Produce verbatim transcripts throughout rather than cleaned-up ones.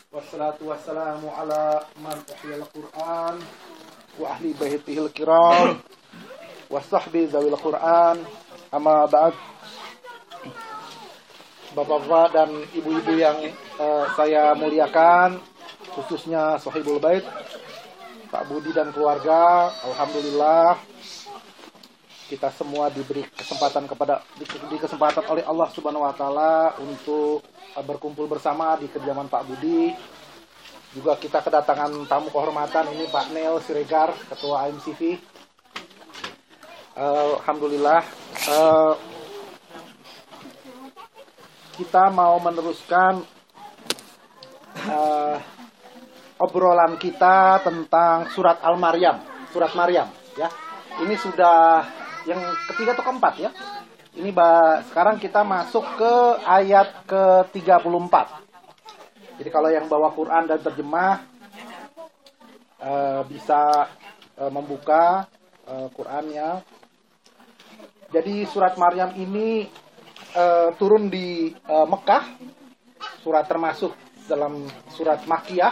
Wassalatu wassalamu ala man uhyil Qur'an wa ahli baitihil kiram wa sahbi zawil Qur'an. Amma ba'd. Bapak-bapak dan ibu-ibu yang uh, saya muliakan, khususnya sahibul bait, Pak Budi dan keluarga, alhamdulillah kita semua diberi kesempatan kepada di, di kesempatan oleh Allah Subhanahu wa taala untuk uh, berkumpul bersama di kediaman Pak Budi. Juga kita kedatangan tamu kehormatan, ini Pak Nel Siregar, Ketua A M C V. Uh, alhamdulillah uh, kita mau meneruskan uh, obrolan kita tentang surat Al-Maryam, surat Maryam ya. Ini sudah yang ketiga atau keempat ya. Ini bah, sekarang kita masuk ke ayat ke tiga puluh empat. Jadi kalau yang bawa Quran dan terjemah uh, bisa uh, membuka uh, Qurannya. Jadi surat Maryam ini uh, turun di uh, Mekah, surat termasuk dalam surat Makkiyah,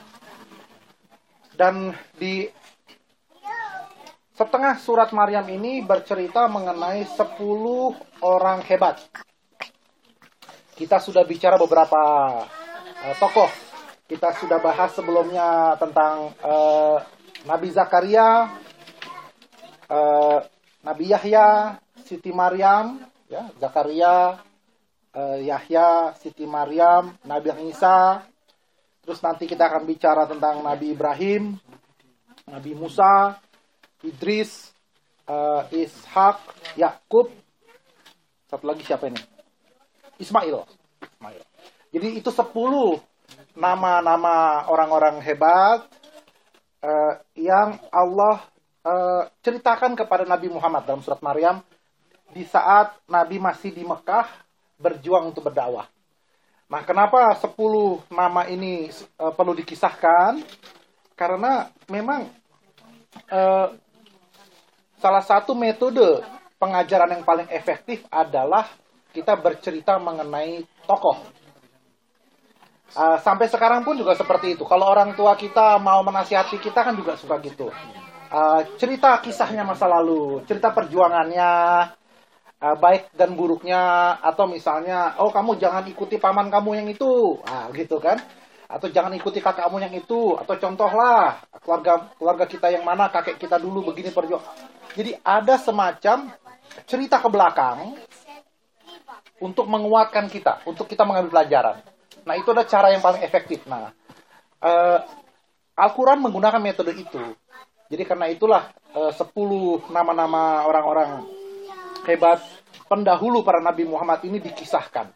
dan di setengah surat Maryam ini bercerita mengenai sepuluh orang hebat. Kita sudah bicara beberapa uh, tokoh. Kita sudah bahas sebelumnya tentang uh, Nabi Zakaria, uh, Nabi Yahya, Siti Maryam, ya, Zakaria, uh, Yahya, Siti Maryam, Nabi Isa. Terus nanti kita akan bicara tentang Nabi Ibrahim, Nabi Musa, Idris, uh, Ishak, Yakub, satu lagi siapa ini? Ismail. Ismail. Jadi itu sepuluh nama-nama orang-orang hebat uh, yang Allah uh, ceritakan kepada Nabi Muhammad dalam surat Maryam di saat Nabi masih di Mekah berjuang untuk berdakwah. Nah, kenapa sepuluh nama ini uh, perlu dikisahkan? Karena memang uh, salah satu metode pengajaran yang paling efektif adalah kita bercerita mengenai tokoh. Uh, sampai sekarang pun juga seperti itu. Kalau orang tua kita mau menasihati kita kan juga suka gitu. Uh, cerita kisahnya masa lalu, cerita perjuangannya, uh, baik dan buruknya, atau misalnya, oh kamu jangan ikuti paman kamu yang itu, ah gitu kan? Atau jangan ikuti kakakmu yang itu, atau contohlah keluarga keluarga kita yang mana, kakek kita dulu begini perjuang. Jadi ada semacam cerita ke belakang untuk menguatkan kita, untuk kita mengambil pelajaran. Nah, itu adalah cara yang paling efektif. Nah, uh, Al-Quran menggunakan metode itu. Jadi karena itulah uh, sepuluh nama-nama orang-orang hebat pendahulu para Nabi Muhammad ini dikisahkan.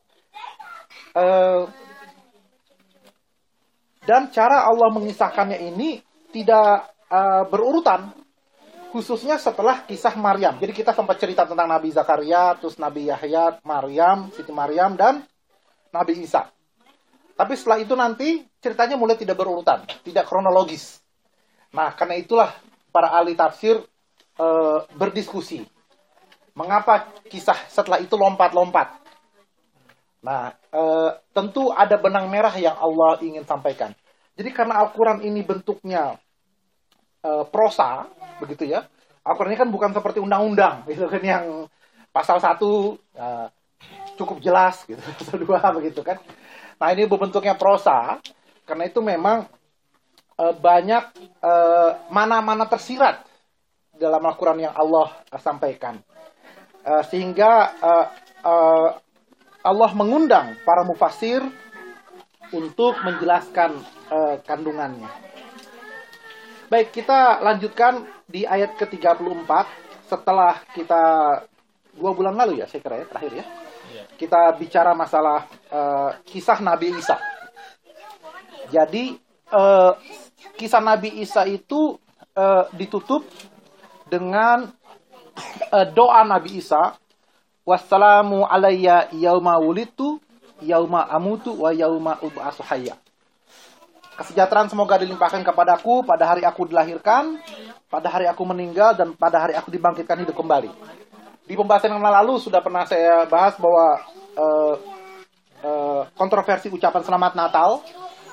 Uh, dan cara Allah mengisahkannya ini tidak uh, berurutan. Khususnya setelah kisah Maryam. Jadi kita sempat cerita tentang Nabi Zakaria, terus Nabi Yahya, Maryam, Siti Maryam, dan Nabi Isa. Tapi setelah itu nanti ceritanya mulai tidak berurutan, tidak kronologis. Nah, karena itulah para ahli tafsir e, berdiskusi. Mengapa kisah setelah itu lompat-lompat? Nah, e, tentu ada benang merah yang Allah ingin sampaikan. Jadi karena Al-Quran ini bentuknya e, prosa, begitu ya. Al-Quran ini kan bukan seperti undang-undang, gitu kan, yang pasal satu e, cukup jelas, gitu, pasal dua begitu kan. Nah, ini bentuknya prosa, karena itu memang e, banyak e, mana-mana tersirat dalam Al-Quran yang Allah e, sampaikan. E, sehingga e, e, Allah mengundang para mufassir untuk menjelaskan e, kandungannya. Baik, kita lanjutkan di ayat ke tiga puluh empat. Setelah kita dua bulan lalu ya, saya kira ya, terakhir ya. Kita bicara masalah uh, kisah Nabi Isa. Jadi uh, kisah Nabi Isa itu uh, ditutup dengan uh, doa Nabi Isa, wassalamu alayya yauma wulidtu yauma amutu wa yauma ub'atsu hayya. Kesejahteraan semoga dilimpahkan kepadaku pada hari aku dilahirkan, pada hari aku meninggal, dan pada hari aku dibangkitkan hidup kembali. Di pembahasan yang lalu sudah pernah saya bahas bahwa uh, uh, kontroversi ucapan selamat Natal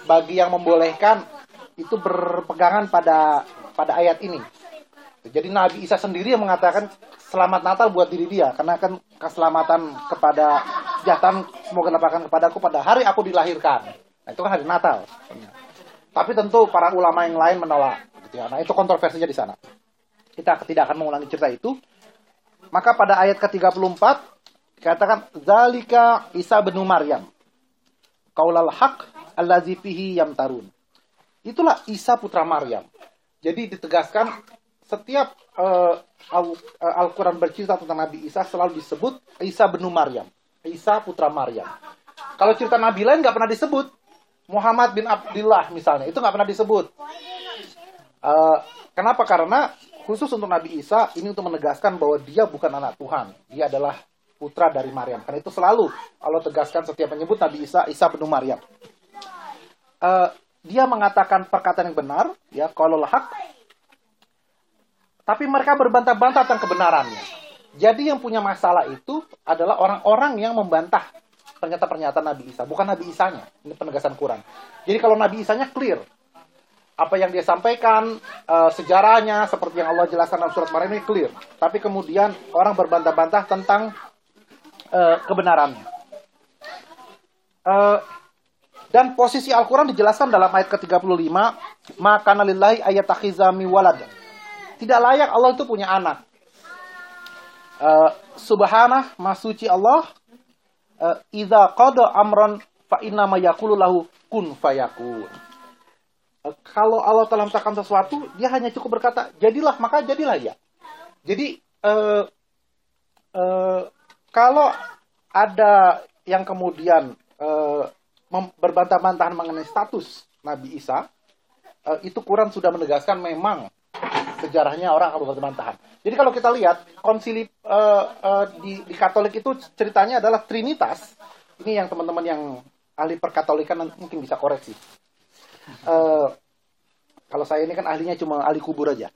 bagi yang membolehkan itu berpegangan pada pada ayat ini. Jadi Nabi Isa sendiri yang mengatakan selamat Natal buat diri dia, karena kan keselamatan kepada kesejahteraan semoga dapatkan kepadaku pada hari aku dilahirkan. Nah, itu kan hari Natal. Tapi tentu para ulama yang lain menolak. Gitu ya. Nah, itu kontroversinya di sana. Kita tidak akan mengulangi cerita itu. Maka pada ayat ke tiga puluh empat dikatakan zalika Isa bin Maryam qaulal haq allazi fihi yamtarun. Itulah Isa putra Maryam. Jadi ditegaskan setiap uh, Al- uh, Al-Quran bercerita tentang Nabi Isa selalu disebut Isa bin Maryam. Isa putra Maryam. Kalau cerita Nabi lain nggak pernah disebut. Muhammad bin Abdullah misalnya, itu nggak pernah disebut. Uh, kenapa? Karena khusus untuk Nabi Isa, ini untuk menegaskan bahwa dia bukan anak Tuhan. Dia adalah putra dari Maryam. Karena itu selalu Allah tegaskan setiap menyebut Nabi Isa, Isa bin Maryam. Uh, dia mengatakan perkataan yang benar, ya, qaulul haq. Tapi mereka berbantah-bantah tentang kebenarannya. Jadi yang punya masalah itu adalah orang-orang yang membantah pernyataan-pernyataan Nabi Isa. Bukan Nabi Isanya. Ini penegasan Quran. Jadi kalau Nabi Isanya clear. Apa yang dia sampaikan, uh, sejarahnya, seperti yang Allah jelaskan dalam surat Maryam ini clear. Tapi kemudian orang berbantah-bantah tentang uh, kebenarannya. Uh, dan posisi Al-Quran dijelaskan dalam ayat ke tiga puluh lima. Maka nalillahi ayatakhizami walad. Tidak layak Allah itu punya anak. Uh, subhanah, masuci Allah. Uh, Iza qada amran fa innama yaqulu lahu kun fayakun. Uh, kalau Allah telah menetapkan sesuatu, dia hanya cukup berkata, jadilah, maka jadilah ya. Jadi, uh, uh, kalau ada yang kemudian uh, berbantah-bantahan mengenai status Nabi Isa, uh, itu Quran sudah menegaskan memang sejarahnya orang akan berbantah-bantahan. Jadi kalau kita lihat konsili uh, uh, di, di Katolik itu ceritanya adalah Trinitas. Ini yang teman-teman yang ahli perkatolikan mungkin bisa koreksi. Uh, kalau saya ini kan ahlinya cuma ahli kubur aja,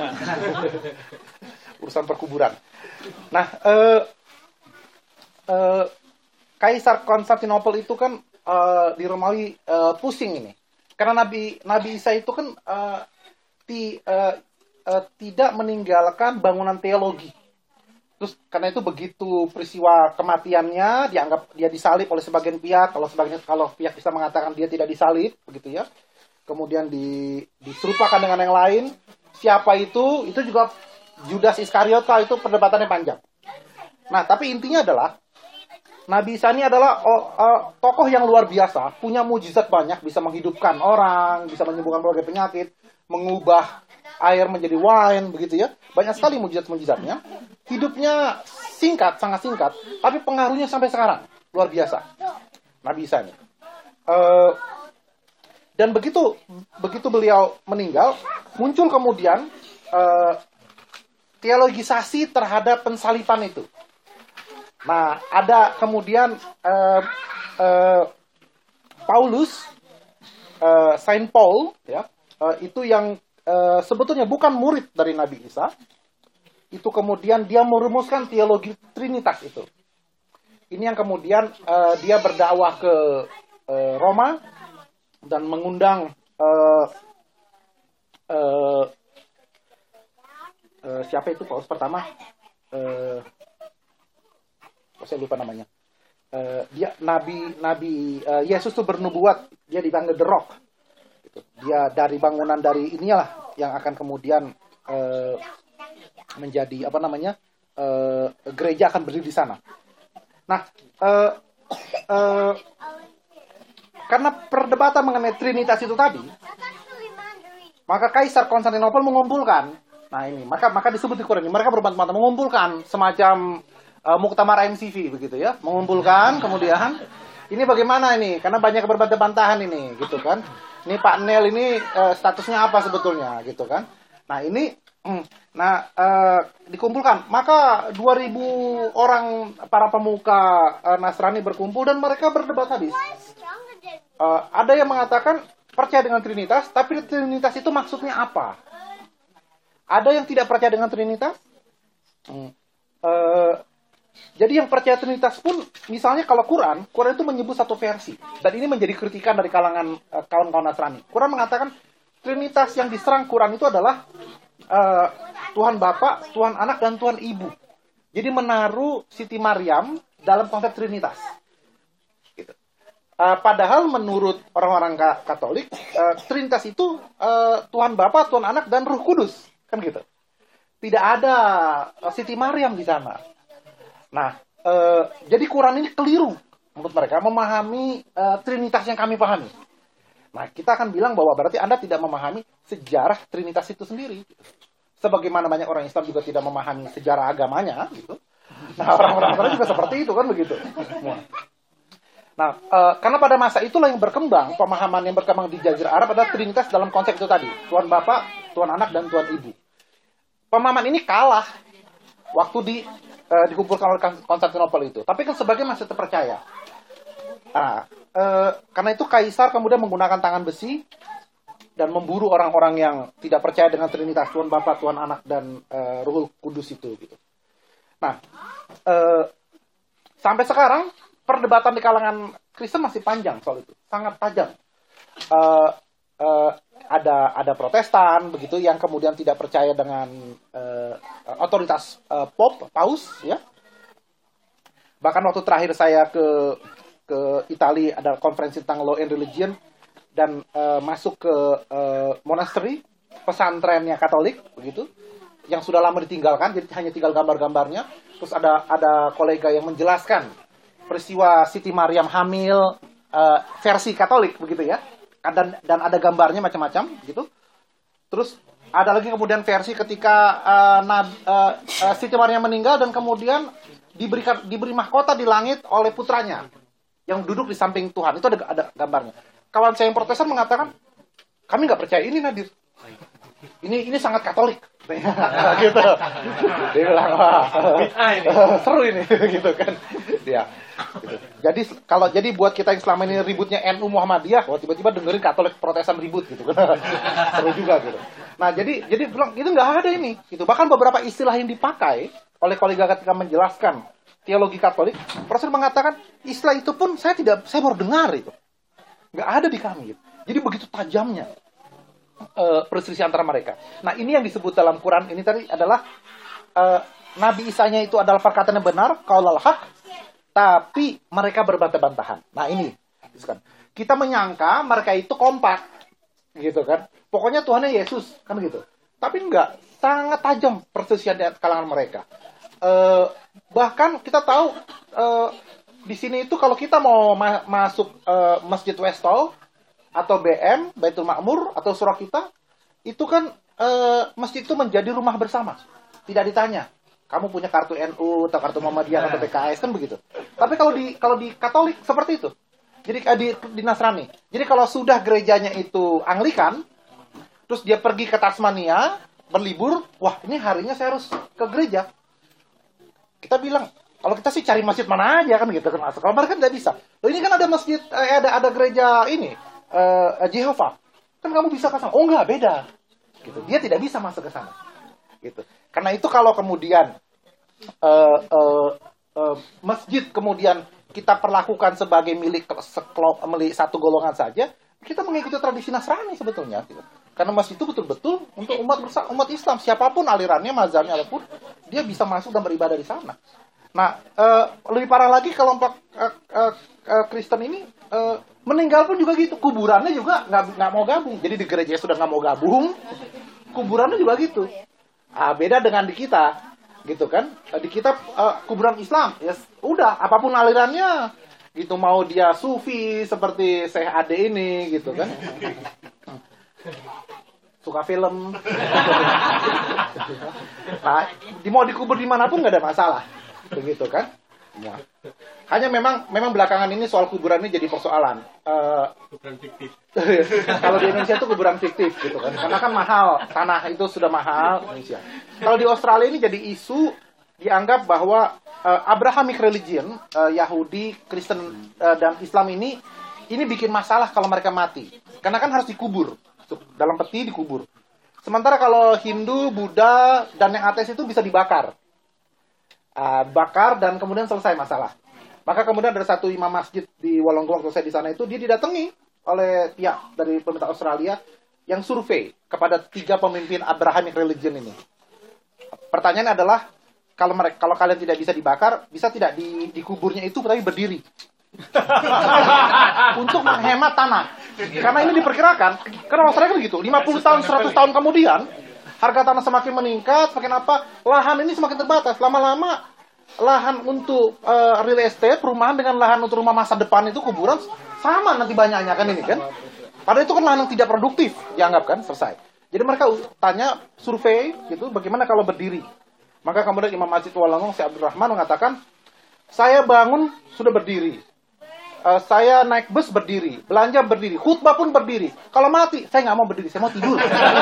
urusan perkuburan. Nah, uh, uh, Kaisar Konstantinopel itu kan uh, di Romawi uh, pusing ini, karena Nabi Nabi Isa itu kan uh, di uh, uh, tidak meninggalkan bangunan teologi. Terus karena itu begitu peristiwa kematiannya dianggap dia disalib oleh sebagian pihak, kalau sebagian kalau pihak bisa mengatakan dia tidak disalib, begitu ya. Kemudian di, diserupakan dengan yang lain. Siapa itu? Itu juga Judas Iskariot, itu perdebatannya panjang. Nah, tapi intinya adalah Nabi Isa ini adalah oh, uh, tokoh yang luar biasa, punya mujizat banyak, bisa menghidupkan orang, bisa menyembuhkan berbagai penyakit, mengubah air menjadi wine, begitu ya. Banyak sekali mujizat-mujizatnya. Hidupnya singkat, sangat singkat, tapi pengaruhnya sampai sekarang luar biasa. Nabi Isa ini. Uh, dan begitu begitu beliau meninggal, muncul kemudian uh, teologisasi terhadap pensaliban itu. Nah, ada kemudian uh, uh, Paulus, uh, Saint Paul, ya, uh, itu yang uh, sebetulnya bukan murid dari Nabi Isa. Itu kemudian dia merumuskan teologi Trinitas itu. Ini yang kemudian uh, dia berdakwah ke uh, Roma dan mengundang uh, uh, uh, siapa itu Paulus pertama? Uh, oh, saya lupa namanya. Uh, dia Nabi Nabi uh, Yesus itu bernubuat, dia dipanggil The Rock. Gitu. Dia dari bangunan dari inilah yang akan kemudian uh, menjadi apa namanya uh, gereja akan berdiri di sana. Nah, uh, uh, karena perdebatan mengenai Trinitas itu tadi, maka Kaisar Konstantinopel mengumpulkan. Nah ini, maka maka disebut di Quran ini, mereka berbantah-bantah mengumpulkan semacam uh, Muktamar M C V begitu ya, mengumpulkan kemudian ini bagaimana ini? Karena banyak berbantah-bantahan ini, gitu kan? Ini Pak Nel ini uh, statusnya apa sebetulnya, gitu kan? Nah ini, nah uh, dikumpulkan, maka dua ribu orang para pemuka uh, Nasrani berkumpul dan mereka berdebat habis. Uh, ada yang mengatakan percaya dengan Trinitas, tapi Trinitas itu maksudnya apa? Ada yang tidak percaya dengan Trinitas. Hmm. Uh, Jadi yang percaya Trinitas pun, misalnya kalau Quran, Quran itu menyebut satu versi. Dan ini menjadi kritikan dari kalangan uh, kawan-kawan Nasrani. Quran mengatakan Trinitas yang diserang Quran itu adalah uh, Tuhan Bapa, Tuhan Anak, dan Tuhan Ibu. Jadi menaruh Siti Maryam dalam konsep Trinitas. Gitu. Uh, padahal menurut orang-orang Katolik, uh, Trinitas itu uh, Tuhan Bapa, Tuhan Anak, dan Roh Kudus. Kan gitu. Tidak ada uh, Siti Maryam di sana. Nah, uh, jadi Quran ini keliru menurut mereka memahami uh, Trinitas yang kami pahami. Nah, kita akan bilang bahwa berarti Anda tidak memahami sejarah Trinitas itu sendiri. Sebagaimana banyak orang Islam juga tidak memahami sejarah agamanya, gitu. Nah, orang-orang Islam juga seperti itu, kan begitu. Nah, uh, karena pada masa itulah yang berkembang, pemahaman yang berkembang di Jazirah Arab adalah Trinitas dalam konsep itu tadi. Tuhan Bapa, Tuhan Anak, dan Tuhan Ibu. Pemahaman ini kalah waktu di, uh, dikumpulkan oleh Konstantinopel itu. Tapi kan sebagian masih terpercaya. Nah, uh, karena itu Kaisar kemudian menggunakan tangan besi dan memburu orang-orang yang tidak percaya dengan Trinitas, Tuhan Bapa, Tuhan Anak, dan uh, Ruh Kudus itu. Gitu. Nah, uh, sampai sekarang perdebatan di kalangan Kristen masih panjang soal itu, sangat tajam. Uh, uh, ada ada Protestan begitu yang kemudian tidak percaya dengan uh, otoritas uh, Pop, Paus, ya. Bahkan waktu terakhir saya ke ke Italia ada konferensi tentang Law and Religion. Dan uh, masuk ke uh, monastery, pesantrennya Katolik, begitu, yang sudah lama ditinggalkan, jadi hanya tinggal gambar-gambarnya. Terus ada ada kolega yang menjelaskan peristiwa Siti Maryam hamil uh, versi Katolik, begitu ya, dan dan ada gambarnya macam-macam, gitu. Terus ada lagi kemudian versi ketika uh, Nab, uh, uh, Siti Maryam meninggal dan kemudian diberikan diberi mahkota di langit oleh putranya yang duduk di samping Tuhan. Itu ada ada gambarnya. Kawan saya yang Protestan mengatakan, kami nggak percaya ini, Nadir. Ini ini sangat Katolik. Gitu. Dia bilang, wah, seru ini, gitu kan. Ya. Gitu. Jadi kalau jadi buat kita yang selama ini ributnya N U Muhammadiyah, wah tiba-tiba dengerin Katolik Protestan ribut, gitu kan. Seru juga, gitu. Nah, jadi jadi bilang itu nggak ada ini. Gitu. Bahkan beberapa istilah yang dipakai oleh kolega ketika menjelaskan teologi Katolik, Protestan mengatakan istilah itu pun saya tidak, saya baru dengar itu. Nggak ada di kami. Gitu. Jadi begitu tajamnya uh, perselisihan antara mereka. Nah, ini yang disebut dalam Quran ini tadi adalah uh, Nabi Isa-nya itu adalah perkataan yang benar, qaulul haq, tapi mereka berbantah-bantahan. Nah, ini kita menyangka mereka itu kompak, gitu kan. Pokoknya Tuhannya Yesus, kan gitu. Tapi enggak, sangat tajam perselisihan di kalangan mereka. Uh, bahkan kita tahu uh, di sini itu kalau kita mau ma masuk uh, Masjid Westall atau B M, Baitul Ma'mur atau surah kita, itu kan uh, masjid itu menjadi rumah bersama. Tidak ditanya, kamu punya kartu N U atau kartu Muhammadiyah atau P K S, kan begitu. Tapi kalau di kalau di Katolik seperti itu. Jadi uh, di, di Nasrani. Jadi kalau sudah gerejanya itu Anglikan, terus dia pergi ke Tasmania berlibur, wah ini harinya saya harus ke gereja. Kita bilang, kalau kita sih cari masjid mana aja kan gitu kan masuk. Kalau mereka kan tidak bisa. Loh ini kan ada masjid, eh, ada ada gereja ini, uh, Jehovah. Kan kamu bisa ke sana. Oh enggak, beda. Gitu. Dia tidak bisa masuk ke sana. Gitu. Karena itu kalau kemudian uh, uh, uh, masjid kemudian kita perlakukan sebagai milik sekelop, milik satu golongan saja, kita mengikuti tradisi Nasrani sebetulnya. Gitu. Karena masjid itu betul-betul untuk umat umat Islam, siapapun alirannya, mazhabnya apapun, dia bisa masuk dan beribadah di sana. Nah, uh, lebih parah lagi kelompok uh, uh, uh, Kristen ini uh, meninggal pun juga gitu, kuburannya juga nggak nggak mau gabung. Jadi di gereja sudah nggak mau gabung, kuburannya juga gitu. Ah, beda dengan di kita, gitu kan? Di kita uh, kuburan Islam, ya udah apapun alirannya, gitu mau dia sufi seperti Syekh Ade ini, gitu kan? Suka film, nah, di mau dikubur dimanapun nggak ada masalah. Begitu kan? Ya. Hanya memang memang belakangan ini soal kuburan ini jadi persoalan. Uh, kuburan fiktif. Kalau di Indonesia itu kuburan fiktif gitu kan. Karena kan mahal, tanah itu sudah mahal Indonesia. Kalau di Australia ini jadi isu dianggap bahwa uh, Abrahamic religion, uh, Yahudi, Kristen uh, dan Islam ini ini bikin masalah kalau mereka mati. Karena kan harus dikubur. Dalam peti dikubur. Sementara kalau Hindu, Buddha dan yang ateis itu bisa dibakar. uh, bakar dan kemudian selesai masalah. Maka kemudian ada satu imam masjid di Wollongong waktu saya di sana itu, dia didatangi oleh pihak dari pemerintah Australia yang survei kepada tiga pemimpin Abrahamic religion ini. Pertanyaannya adalah, kalau mereka, kalau kalian tidak bisa dibakar, bisa tidak di, dikuburnya itu tapi berdiri untuk menghemat tanah. Karena ini diperkirakan, karena Australia begitu, lima puluh tahun, seratus tahun kemudian harga tanah semakin meningkat, semakin apa, lahan ini semakin terbatas. Lama-lama lahan untuk uh, real estate, perumahan dengan lahan untuk rumah masa depan itu kuburan sama nanti banyaknya kan ini kan. Padahal itu kan lahan yang tidak produktif dianggap kan, selesai. Jadi mereka tanya, survei gitu, bagaimana kalau berdiri. Maka kemudian Imam Masjid Wollongong, Syekh Abdul Rahman mengatakan, saya bangun sudah berdiri. Uh, saya naik bus berdiri, belanja berdiri, khutbah pun berdiri. Kalau mati, saya nggak mau berdiri, saya mau tidur.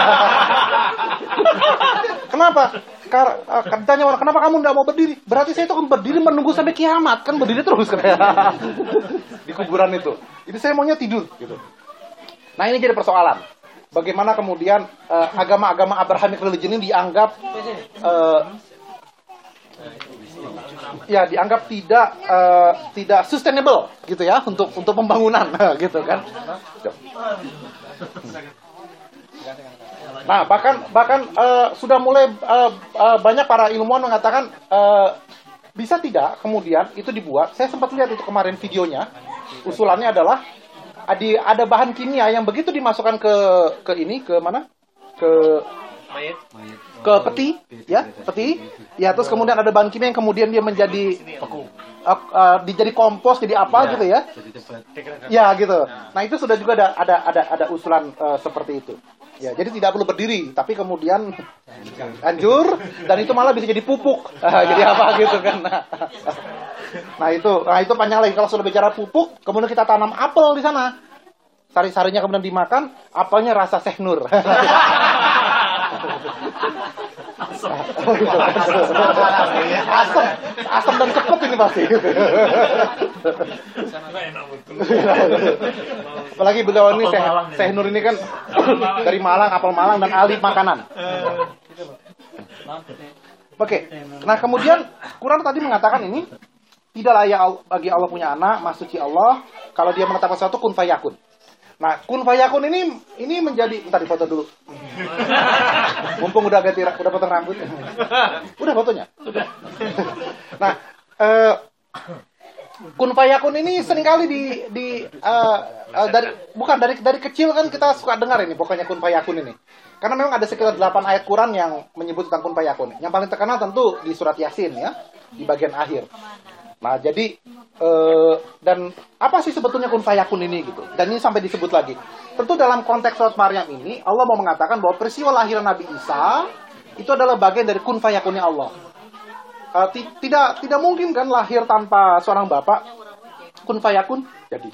Kenapa? Karena uh, tanya orang, kenapa kamu nggak mau berdiri? Berarti saya itu kan berdiri menunggu sampai kiamat, kan berdiri terus kan? Di kuburan itu. Jadi saya maunya tidur, gitu. Nah ini jadi persoalan. Bagaimana kemudian uh, agama-agama Abrahamic religion ini dianggap uh, ya dianggap tidak uh, tidak sustainable gitu ya untuk untuk pembangunan gitu kan. Nah bahkan bahkan uh, sudah mulai uh, uh, banyak para ilmuwan mengatakan uh, bisa tidak kemudian itu dibuat. Saya sempat lihat itu kemarin videonya. Usulannya adalah ada ada bahan kimia yang begitu dimasukkan ke ke ini ke mana ke ke peti, ya, peti, ya, terus kemudian ada bahan kimia yang kemudian dia menjadi uh, uh, dijadi kompos, jadi apa ya, gitu ya, ya gitu. Nah itu sudah juga ada ada ada, ada usulan uh, seperti itu. Ya, jadi tidak perlu berdiri, tapi kemudian hancur dan itu malah bisa jadi pupuk, uh, jadi apa gitu kan. Nah itu, nah itu panjang lagi kalau sudah bicara pupuk, kemudian kita tanam apel di sana, sari-sarinya kemudian dimakan, apelnya rasa Syekh Nur. Asam, asam dan cepet ini pasti. Apalagi beliau ini Syekh Nur ini kan dari Malang, apel Malang dan ahli makanan. Oke, nah kemudian Quran tadi mengatakan ini tidak layak bagi Allah punya anak, maha suci Allah kalau dia menetapkan sesuatu kun fayakun. Nah, kun fayakun ini ini menjadi, bentar foto dulu. Mumpung udah ganti, udah potong rambut. Udah fotonya. Nah, eh, kun fayakun ini seringkali di di uh, uh, dari bukan dari dari kecil kan kita suka dengar ini pokoknya kun fayakun ini. Karena memang ada sekitar delapan ayat Quran yang menyebut tentang kun fayakun. Yang paling terkenal tentu di surat Yasin ya, di bagian akhir. Nah, jadi uh, dan apa sih sebetulnya kun fayakun ini gitu? Dan ini sampai disebut lagi. Tentu dalam konteks surat Maryam ini Allah mau mengatakan bahwa peristiwa lahiran Nabi Isa itu adalah bagian dari kun fayakunnya Allah. Uh, tidak tidak mungkin kan lahir tanpa seorang bapak, kun fayakun jadi.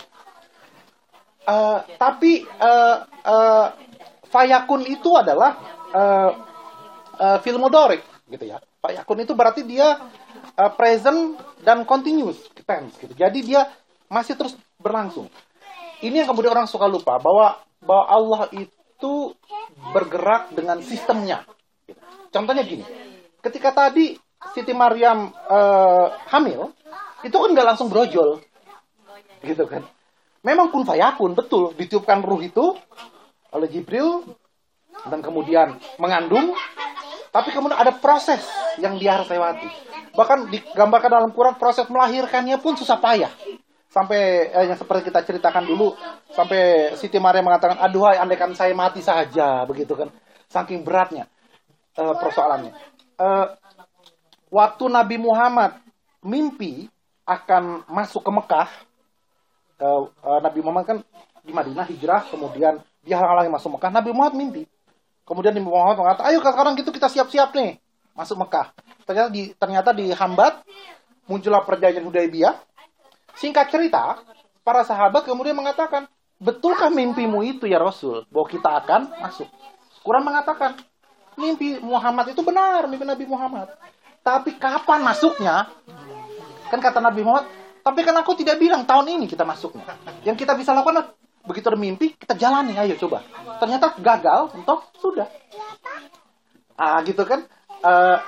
Uh, tapi uh, uh, fayakun itu adalah uh, uh, fil mudhari gitu ya. Fayakun itu berarti dia uh, present dan continuous tense gitu. Jadi dia masih terus berlangsung. Ini yang kemudian orang suka lupa bahwa bahwa Allah itu bergerak dengan sistemnya. Gitu. Contohnya gini, ketika tadi Siti Maryam uh, hamil, itu kan nggak langsung brojol, gitu kan? Memang kun fayakun betul ditiupkan ruh itu oleh Jibril dan kemudian mengandung, tapi kemudian ada proses yang dia harus lewati. Bahkan digambarkan dalam Quran proses melahirkannya pun susah payah. Sampai eh, yang seperti kita ceritakan dulu, sampai Siti Maryam mengatakan, aduhai andaikan saya mati saja, begitu kan? Saking beratnya eh, persoalannya. Eh, waktu Nabi Muhammad mimpi akan masuk ke Mekah, eh, eh, Nabi Muhammad kan di Madinah hijrah, kemudian dia halang-halangi masuk Mekah. Nabi Muhammad mimpi. Kemudian Nabi Muhammad mengatakan, ayo sekarang gitu kita siap-siap nih masuk Mekah. Ternyata di ternyata dihambat, muncullah perjanjian Hudaybiyah. Singkat cerita, para sahabat kemudian mengatakan, betulkah mimpimu itu ya Rasul, bahwa kita akan masuk? Quran mengatakan, mimpi Muhammad itu benar, mimpi Nabi Muhammad. Tapi kapan masuknya? Kan kata Nabi Muhammad, tapi kan aku tidak bilang tahun ini kita masuknya. Yang kita bisa lakukan, begitu ada mimpi, kita jalani, ayo coba. Ternyata gagal, entah sudah. Ah gitu kan. Uh,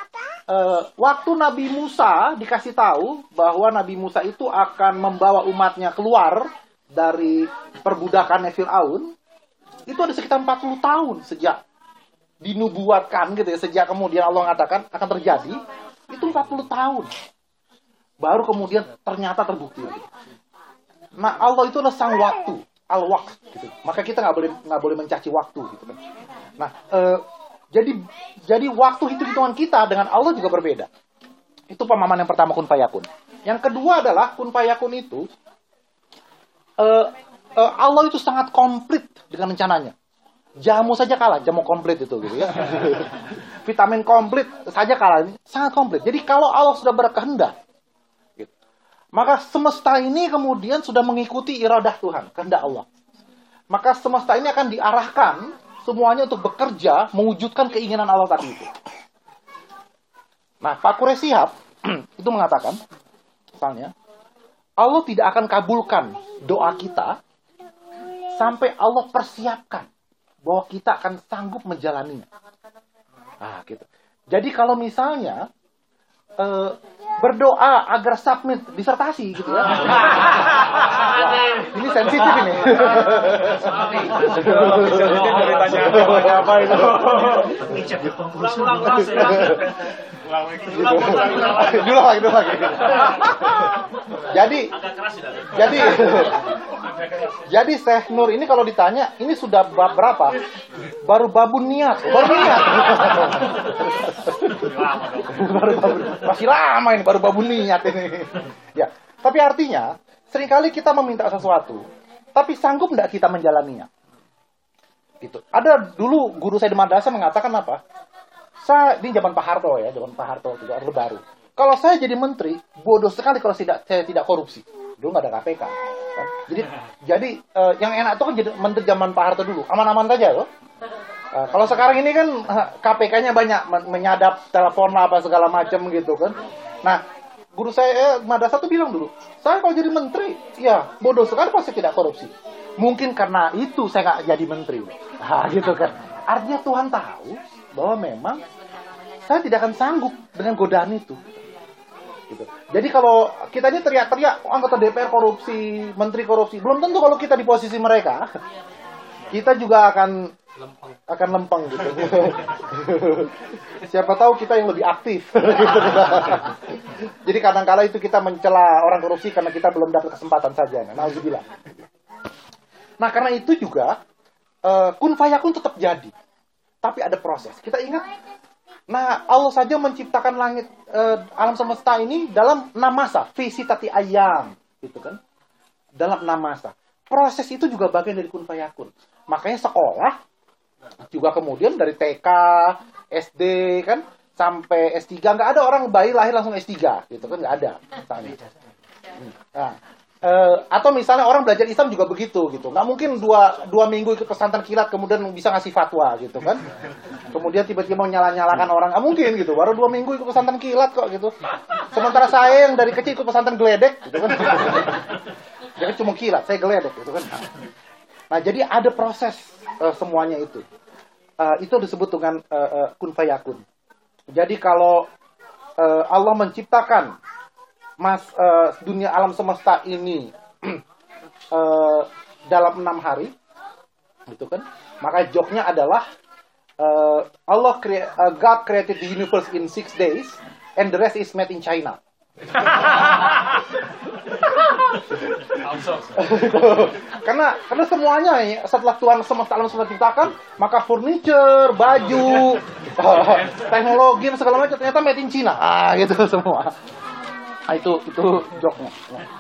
uh, waktu Nabi Musa dikasih tahu bahwa Nabi Musa itu akan membawa umatnya keluar dari perbudakannya Fir'aun, itu ada sekitar empat puluh tahun sejak dinubuatkan gitu ya, sejak kemudian Allah mengatakan akan terjadi, itu empat puluh tahun. Baru kemudian ternyata terbukti. Gitu. Nah, Allah itu adalah sang waktu, al-waqt gitu. Maka kita nggak boleh nggak boleh mencaci waktu gitu kan. Nah, eh, jadi jadi waktu hitung-hitungan kita dengan Allah juga berbeda. Itu pemahaman yang pertama kun fayakun. Yang kedua adalah kun fayakun itu eh, eh, Allah itu sangat komplit dengan rencananya. Jamu saja kalah, jamu komplit itu gitu ya. Vitamin komplit saja kalah, sangat komplit. Jadi kalau Allah sudah berkehendak, gitu, maka semesta ini kemudian sudah mengikuti iradah Tuhan, kehendak Allah. Maka semesta ini akan diarahkan semuanya untuk bekerja mewujudkan keinginan Allah tadi itu. Nah, Pak Quraish Shihab itu mengatakan, misalnya, Allah tidak akan kabulkan doa kita sampai Allah persiapkan bahwa kita akan sanggup menjalaninya. Ah, gitu. Jadi kalau misalnya uh, berdoa agar submit disertasi gitu ya. Wah, ini sensitif ini. Dulu lagi, dulu lagi. Jadi, jadi, jadi Syekh Nur ini kalau ditanya, ini sudah bab berapa? Baru babun niat, baru niat. Baru babun, masih lama ini, baru babun niat ini. Ya, tapi artinya, seringkali kita meminta sesuatu, tapi sanggup tidak kita menjalaninya? Gitu. Ada dulu guru saya di madrasah mengatakan apa? Saya, ini zaman Pak Harto ya, zaman Pak Harto juga Orde Baru. Kalau saya jadi menteri, bodoh sekali kalau tidak saya tidak korupsi. Dulu nggak ada K P K. Kan? Jadi, jadi uh, yang enak itu kan jadi menteri zaman Pak Harto dulu, aman-aman saja loh. Uh, kalau sekarang ini kan K P K-nya banyak men menyadap telepon apa segala macam gitu kan. Nah, guru saya eh, madrasah tuh bilang dulu, saya kalau jadi menteri, ya bodoh sekali pasti tidak korupsi. Mungkin karena itu saya nggak jadi menteri. Nah, gitu kan. Artinya Tuhan tahu bahwa memang saya tidak akan sanggup dengan godaan itu. Gitu. Jadi kalau kita ini teriak-teriak oh, anggota D P R korupsi, menteri korupsi, belum tentu kalau kita di posisi mereka, kita juga akan lempeng. akan lempeng gitu. Siapa tahu kita yang lebih aktif. Gitu. Jadi kadang-kala itu kita mencela orang korupsi karena kita belum dapat kesempatan saja. Nah, alhamdulillah. Nah, karena itu juga uh, kun fayakun tetap jadi. Tapi ada proses. Kita ingat, nah Allah saja menciptakan langit uh, alam semesta ini dalam enam masa, visitati ayam, gitu kan? Dalam enam masa. Proses itu juga bagian dari kun fayakun. Makanya sekolah juga kemudian dari T K, S D kan sampai S tiga, nggak ada orang bayi lahir langsung S tiga, gitu kan, nggak ada. Misalnya. Nah, Uh, atau misalnya orang belajar Islam juga begitu gitu, nggak mungkin dua dua minggu ikut pesantren kilat kemudian bisa ngasih fatwa gitu kan, kemudian tiba-tiba mau nyala-nyalakan orang, nggak mungkin gitu, baru dua minggu ikut pesantren kilat kok gitu, sementara saya yang dari kecil ikut pesantren geledek gitu kan, jadi cuma kilat, saya geledek gitu kan. Nah jadi ada proses uh, semuanya itu, uh, itu disebut dengan uh, uh, kun fayakun. Jadi kalau uh, Allah menciptakan Mas uh, dunia alam semesta ini uh, dalam enam hari, gitu kan? Maka joknya adalah uh, Allah crea uh, God created the universe in six days, and the rest is made in China. karena karena semuanya setelah Tuhan semesta alam semesta ciptakan, maka furniture, baju, uh, teknologi segala macam ternyata made in China. Ah, gitu semua. Nah, itu itu joknya.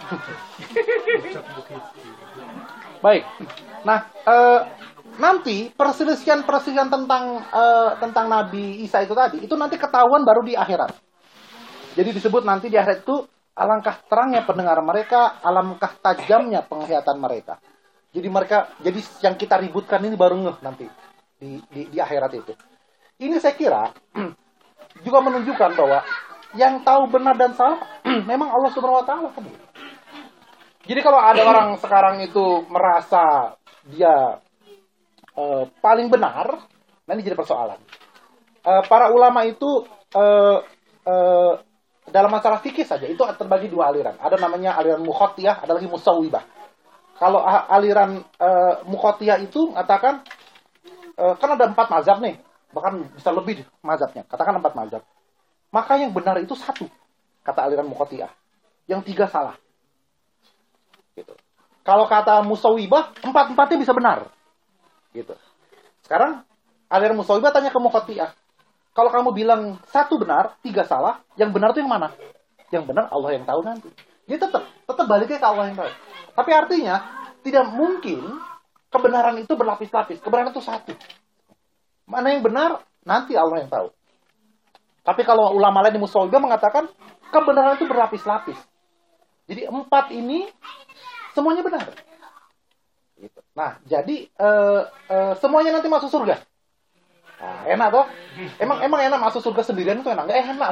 Baik. Nah, eh, nanti perselisihan-perselisihan tentang eh, tentang Nabi Isa itu tadi, itu nanti ketahuan baru di akhirat. Jadi disebut nanti di akhirat itu alangkah terangnya pendengar mereka, alangkah tajamnya penglihatan mereka. Jadi mereka, jadi yang kita ributkan ini baru ngeh nanti di di, di akhirat itu. Ini saya kira juga menunjukkan bahwa yang tahu benar dan salah memang Allah Subhanahu wa taala kan. Jadi kalau ada orang sekarang itu merasa dia uh, paling benar, nah ini jadi persoalan. Uh, para ulama itu uh, uh, dalam masalah fikih saja itu terbagi dua aliran. Ada namanya aliran Mukhotiyah, ada lagi Musawwibah. Kalau aliran uh, Mukhotiyah itu mengatakan uh, kan ada empat mazhab nih, bahkan bisa lebih mazhabnya. Katakan empat mazhab. Maka yang benar itu satu, kata aliran Mukhotiyah. Yang tiga salah. Gitu. Kalau kata Musawwibah, empat-empatnya bisa benar. Gitu. Sekarang aliran Musawwibah tanya ke Mukhotiyah. Kalau kamu bilang satu benar, tiga salah, yang benar itu yang mana? Yang benar Allah yang tahu nanti. Dia tetap tetap baliknya ke Allah yang tahu. Tapi artinya tidak mungkin kebenaran itu berlapis-lapis. Kebenaran itu satu. Mana yang benar, nanti Allah yang tahu. Tapi kalau ulama lain di Musawwibah mengatakan kebenaran itu berlapis-lapis. Jadi empat ini semuanya benar. Gitu. Nah, jadi uh, uh, semuanya nanti masuk surga. Nah, enak toh? Emang emang enak masuk surga sendirian itu enak? Nggak enak.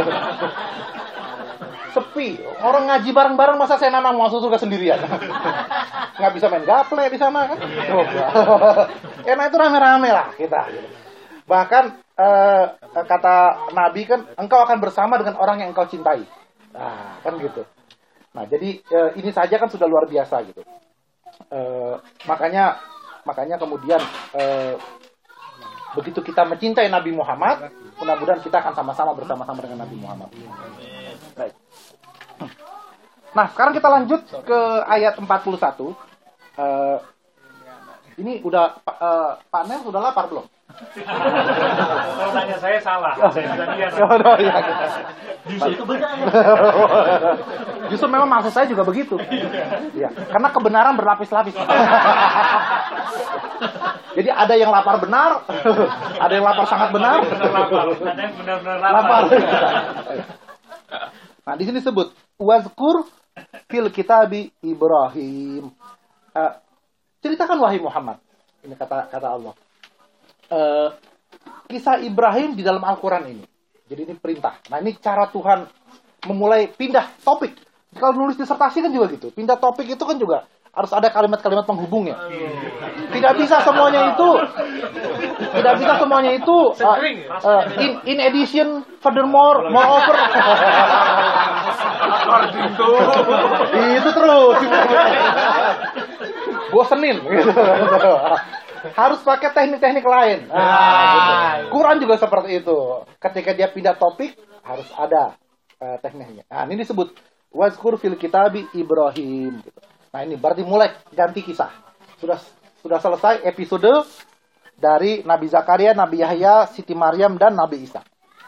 Sepi. Orang ngaji bareng-bareng masa saya nanam masuk surga sendirian? Nggak bisa main gaple di sana kan? Enak itu rame-rame lah kita. Bahkan uh, kata Nabi kan, engkau akan bersama dengan orang yang engkau cintai. Nah, kan gitu. Nah, jadi uh, ini saja kan sudah luar biasa gitu. Uh, makanya makanya kemudian uh, begitu kita mencintai Nabi Muhammad, mudah-mudahan kita akan sama-sama bersama-sama dengan Nabi Muhammad. Baik. Nah, sekarang kita lanjut ke ayat empat puluh satu. Uh, ini udah uh, Pak Nel sudah lapar belum? Kalau tanya saya salah, saya bilang iya. Justru itu benar. Justru memang maksud saya juga begitu. Ya, karena kebenaran berlapis-lapis. Jadi ada yang lapar benar, ada yang lapar sangat benar, ada yang benar-benar lapar. Nah, di sini sebut wazkur fil kitabi Ibrahim. Uh, ceritakan wahai Muhammad. Ini kata kata Allah. Uh, kisah Ibrahim di dalam Al-Quran ini. Jadi ini perintah. Nah, ini cara Tuhan memulai pindah topik. Kalau nulis disertasi kan juga gitu. Pindah topik itu kan juga harus ada kalimat-kalimat penghubungnya. Tidak bisa semuanya itu. Tidak bisa semuanya itu. Uh, uh, in, in addition, furthermore, moreover. Itu terus. Bosenin. Gitu. Harus pakai teknik-teknik lain. Nah, gitu. Quran juga seperti itu. Ketika dia pindah topik, harus ada uh, tekniknya. Nah, ini disebut wazkur fil kitabi Ibrahim. Gitu. Nah, ini berarti mulai ganti kisah. Sudah sudah selesai episode dari Nabi Zakaria, Nabi Yahya, Siti Maryam, dan Nabi Isa.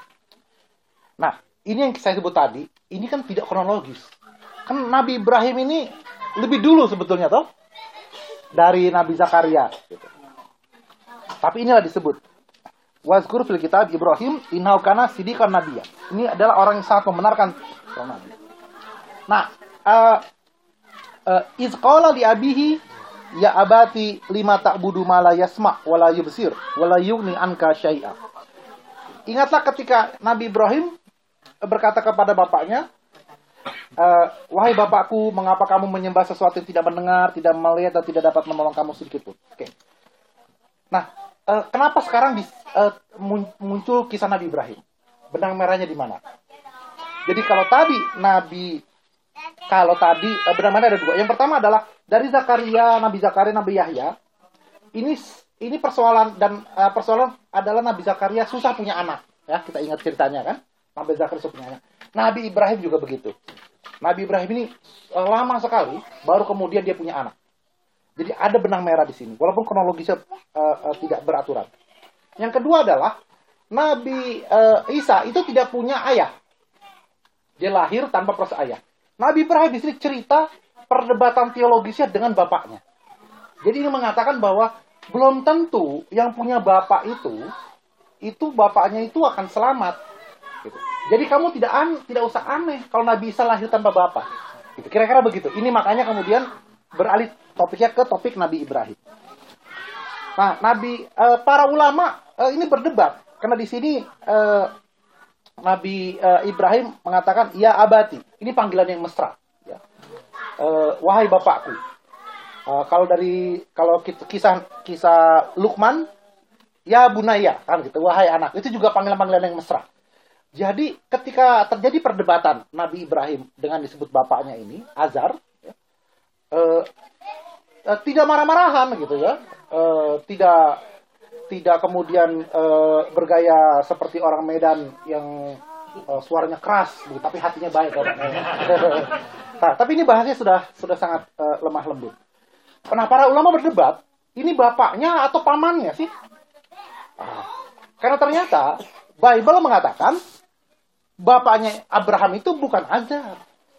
Nah, ini yang saya sebut tadi, ini kan tidak kronologis. Kan Nabi Ibrahim ini lebih dulu sebetulnya, toh? Dari Nabi Zakaria. Gitu. Tapi inilah disebut wazkur fil kitab Ibrahim innahu kana siddiqan nabiyya. Ini adalah orang yang sangat membenarkan seorang nabi. Nah, uh, uh, iz qala li abihi ya abati lima ta'budu ma la yasma' wa la yubsir wa la yughni anka syai'a. Ingatlah ketika Nabi Ibrahim berkata kepada bapaknya, uh, wahai bapakku, mengapa kamu menyembah sesuatu yang tidak mendengar, tidak melihat, dan tidak dapat menolong kamu sedikit pun. Oke. Okay. Nah, Uh, kenapa sekarang di, uh, muncul kisah Nabi Ibrahim? Benang merahnya di mana? Jadi kalau tadi Nabi, kalau tadi uh, benang merahnya ada dua. Yang pertama adalah dari Zakaria, Nabi Zakaria, Nabi Yahya. Ini ini persoalan dan uh, persoalan adalah Nabi Zakaria susah punya anak. Ya, kita ingat ceritanya kan? Nabi Zakaria susah punya anak. Nabi Ibrahim juga begitu. Nabi Ibrahim ini uh, lama sekali, baru kemudian dia punya anak. Jadi ada benang merah di sini, walaupun kronologisnya uh, uh, tidak beraturan. Yang kedua adalah Nabi uh, Isa itu tidak punya ayah. Dia lahir tanpa proses ayah. Nabi Ibrahim di sini cerita perdebatan teologisnya dengan bapaknya. Jadi ini mengatakan bahwa belum tentu yang punya bapak itu, itu bapaknya itu akan selamat. Gitu. Jadi kamu tidak an, tidak usah aneh kalau Nabi Isa lahir tanpa bapak. Gitu. Kira-kira begitu. Ini makanya kemudian beralih topiknya ke topik Nabi Ibrahim. Nah, Nabi uh, para ulama uh, ini berdebat karena di sini uh, Nabi uh, Ibrahim mengatakan ya abati. Ini panggilan yang mesra. Ya. Uh, wahai bapakku. Uh, kalau dari kalau kisah kisah Luqman ya bunaya kan gitu. Wahai anak. Itu juga panggilan-panggilan yang mesra. Jadi ketika terjadi perdebatan Nabi Ibrahim dengan disebut bapaknya ini, Azar, ya, eh, eh, tidak marah-marahan gitu ya, eh, tidak tidak kemudian eh, bergaya seperti orang Medan yang eh, suaranya keras, gitu, tapi hatinya baik. Kan? Nah, tapi ini bahasanya sudah sudah sangat eh, lemah lembut. Nah, para ulama berdebat, ini bapaknya atau pamannya sih? Ah, karena ternyata Bible mengatakan bapaknya Abraham itu bukan Azar.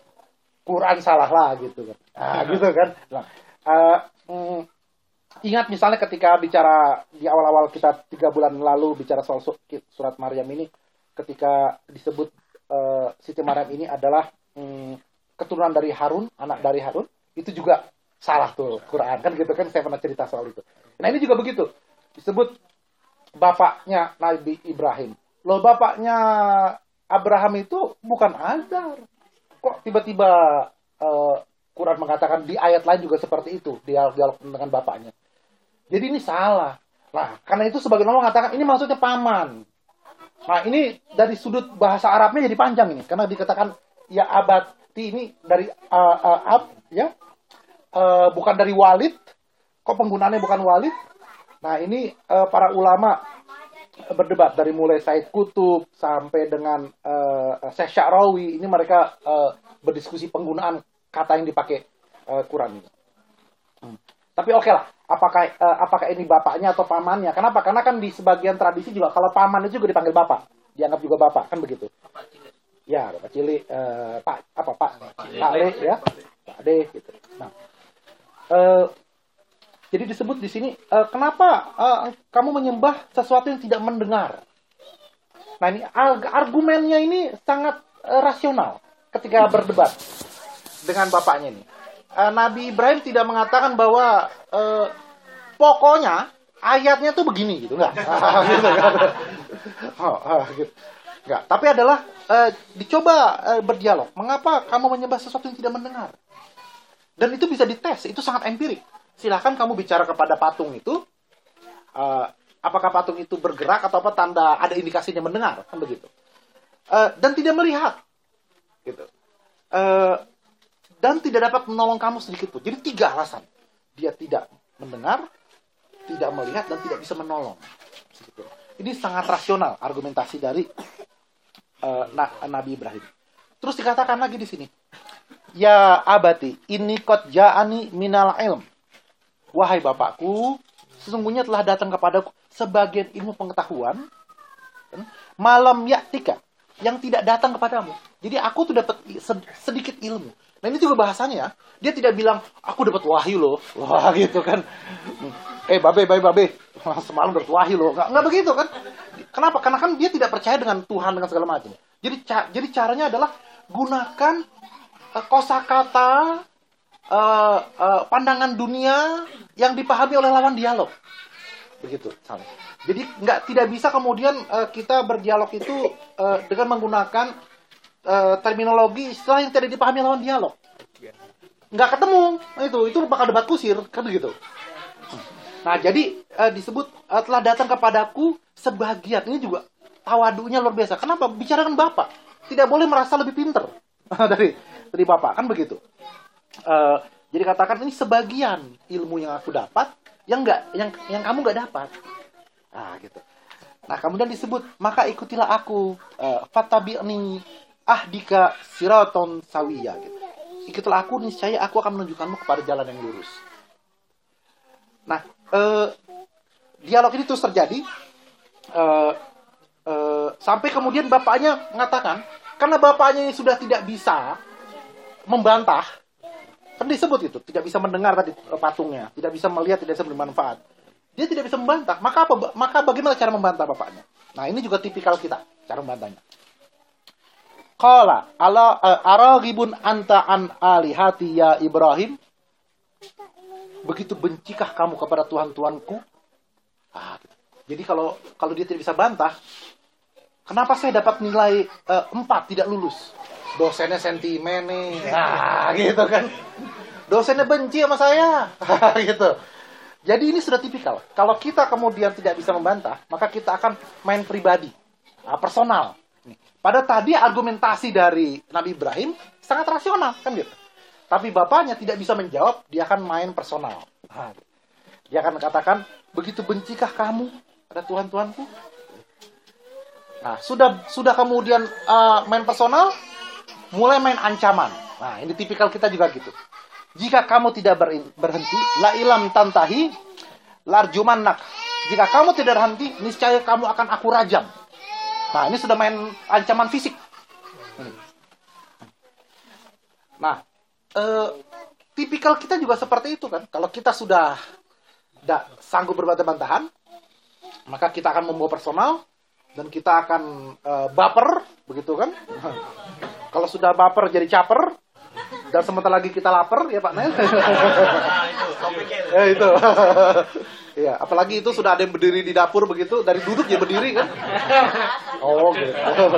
Quran salah lah gitu kan. Nah, gitu kan. Nah, uh, mm, ingat misalnya ketika bicara di awal-awal kita tiga bulan lalu bicara soal surat Maryam ini, ketika disebut uh, Siti Maryam ini adalah mm, keturunan dari Harun, anak dari Harun, itu juga salah tuh Quran kan gitu kan. Saya pernah cerita soal itu. Nah ini juga begitu. Disebut bapaknya Nabi Ibrahim. Loh bapaknya Abraham itu bukan Azar. Kok tiba-tiba uh, Quran mengatakan di ayat lain juga seperti itu, dialog-dialog dengan bapaknya. Jadi ini salah. Nah, karena itu sebagian orang mengatakan ini maksudnya paman. Nah, ini dari sudut bahasa Arabnya jadi panjang ini, karena dikatakan ya abati ini dari uh, uh, ab ya. Uh, bukan dari walid. Kok penggunaannya bukan walid? Nah, ini uh, para ulama berdebat dari mulai Said Qutb sampai dengan uh, Syekh Sya'rawi. Ini mereka uh, berdiskusi penggunaan kata yang dipakai uh, Quran ini. Hmm. Tapi oke okay lah, apakah uh, apakah ini bapaknya atau pamannya? Kenapa? Karena kan di sebagian tradisi juga kalau paman itu juga dipanggil bapak, dianggap juga bapak, kan begitu? Ya, bapak cilik, uh, pak apa pak, pak Le, ya, pak De, gitu. Nah, uh, jadi disebut di sini, e, kenapa e, kamu menyembah sesuatu yang tidak mendengar? Nah ini argumennya ini sangat e, rasional ketika berdebat dengan bapaknya ini. E, Nabi Ibrahim tidak mengatakan bahwa e, pokoknya ayatnya tuh begini gitu, enggak? gitu, kan? oh, oh, gitu. Enggak. Tapi adalah e, dicoba e, berdialog. Mengapa kamu menyembah sesuatu yang tidak mendengar? Dan itu bisa dites, itu sangat empirik. Silahkan kamu bicara kepada patung itu, uh, apakah patung itu bergerak atau apa tanda ada indikasinya mendengar, kan begitu. Uh, dan tidak melihat, gitu. Uh, dan tidak dapat menolong kamu sedikit pun. Jadi tiga alasan. Dia tidak mendengar, tidak melihat, dan tidak bisa menolong. Gitu. Ini sangat rasional argumentasi dari uh, Nabi Ibrahim. Terus dikatakan lagi di sini, ya abati, ini qad ja'ani minal ilm. Wahai bapakku, sesungguhnya telah datang kepadaku sebagian ilmu pengetahuan, malam yaktika, yang tidak datang kepadamu. Jadi aku tuh dapat sedikit ilmu. Nah ini juga bahasanya ya. Dia tidak bilang, aku dapat wahyu loh. Wah gitu kan. Eh babe, babe, babe. Semalam dapat wahyu loh. Nggak, nggak begitu kan. Kenapa? Karena kan dia tidak percaya dengan Tuhan, dengan segala macam. Jadi, ca jadi caranya adalah gunakan uh, kosakata, Uh, uh, pandangan dunia yang dipahami oleh lawan dialog, begitu. Jadi nggak tidak bisa kemudian uh, kita berdialog itu uh, dengan menggunakan uh, terminologi istilah yang tidak dipahami lawan dialog. Nggak ketemu itu itu bakal debat kusir kan begitu. Nah jadi uh, disebut uh, telah datang kepadaku sebagian, ini juga tawadunya luar biasa. Kenapa? Bicarakan bapak, tidak boleh merasa lebih pinter dari dari bapak kan begitu. Uh, jadi katakan ini sebagian ilmu yang aku dapat yang enggak yang yang kamu nggak dapat. Nah, gitu. Nah, kemudian disebut maka ikutilah aku, uh, fatabi'ni ahdika siraton sawiyah gitu. Ikutilah aku, niscaya aku akan menunjukkanmu kepada jalan yang lurus. Nah, uh, dialog ini terus terjadi uh, uh, sampai kemudian bapaknya mengatakan, karena bapaknya ini sudah tidak bisa membantah. Kan disebut itu, tidak bisa mendengar tadi patungnya, tidak bisa melihat, tidak bisa bermanfaat. Dia tidak bisa membantah. Maka apa? Maka bagaimana cara membantah bapaknya? Nah, ini juga tipikal kita, cara membantahnya. Qala ala araghibun anta an alihati ya Ibrahim? Begitu bencikah kamu kepada Tuhan-Tuhanku? Ah, gitu. Jadi kalau kalau dia tidak bisa bantah, kenapa saya dapat nilai uh, empat tidak lulus? Dosennya sentimen nih, nah, gitu kan. Dosennya benci sama saya, gitu. Jadi ini sudah tipikal. Kalau kita kemudian tidak bisa membantah, maka kita akan main pribadi, nah, personal. Nih, pada tadi argumentasi dari Nabi Ibrahim sangat rasional, kan gitu. Tapi bapaknya tidak bisa menjawab, dia akan main personal. Nah, dia akan katakan, begitu bencikah kamu pada Tuhan-Tuhanku? Nah, sudah sudah kemudian uh, main personal, mulai main ancaman. Nah, ini tipikal kita juga gitu. Jika kamu tidak berin- berhenti, la ilam tantahi, larjumannak. Jika kamu tidak berhenti, niscaya kamu akan aku rajam. Nah, ini sudah main ancaman fisik. Nah, eh, tipikal kita juga seperti itu kan. Kalau kita sudah tidak sanggup berbantah-bantahan, maka kita akan membawa personal dan kita akan eh, baper, begitu kan? Kalau sudah baper jadi caper, dan sebentar lagi kita lapar, ya Pak Nel. Ya itu. Ya, apalagi itu sudah ada yang berdiri di dapur begitu, dari duduk dia berdiri kan. Oh gitu.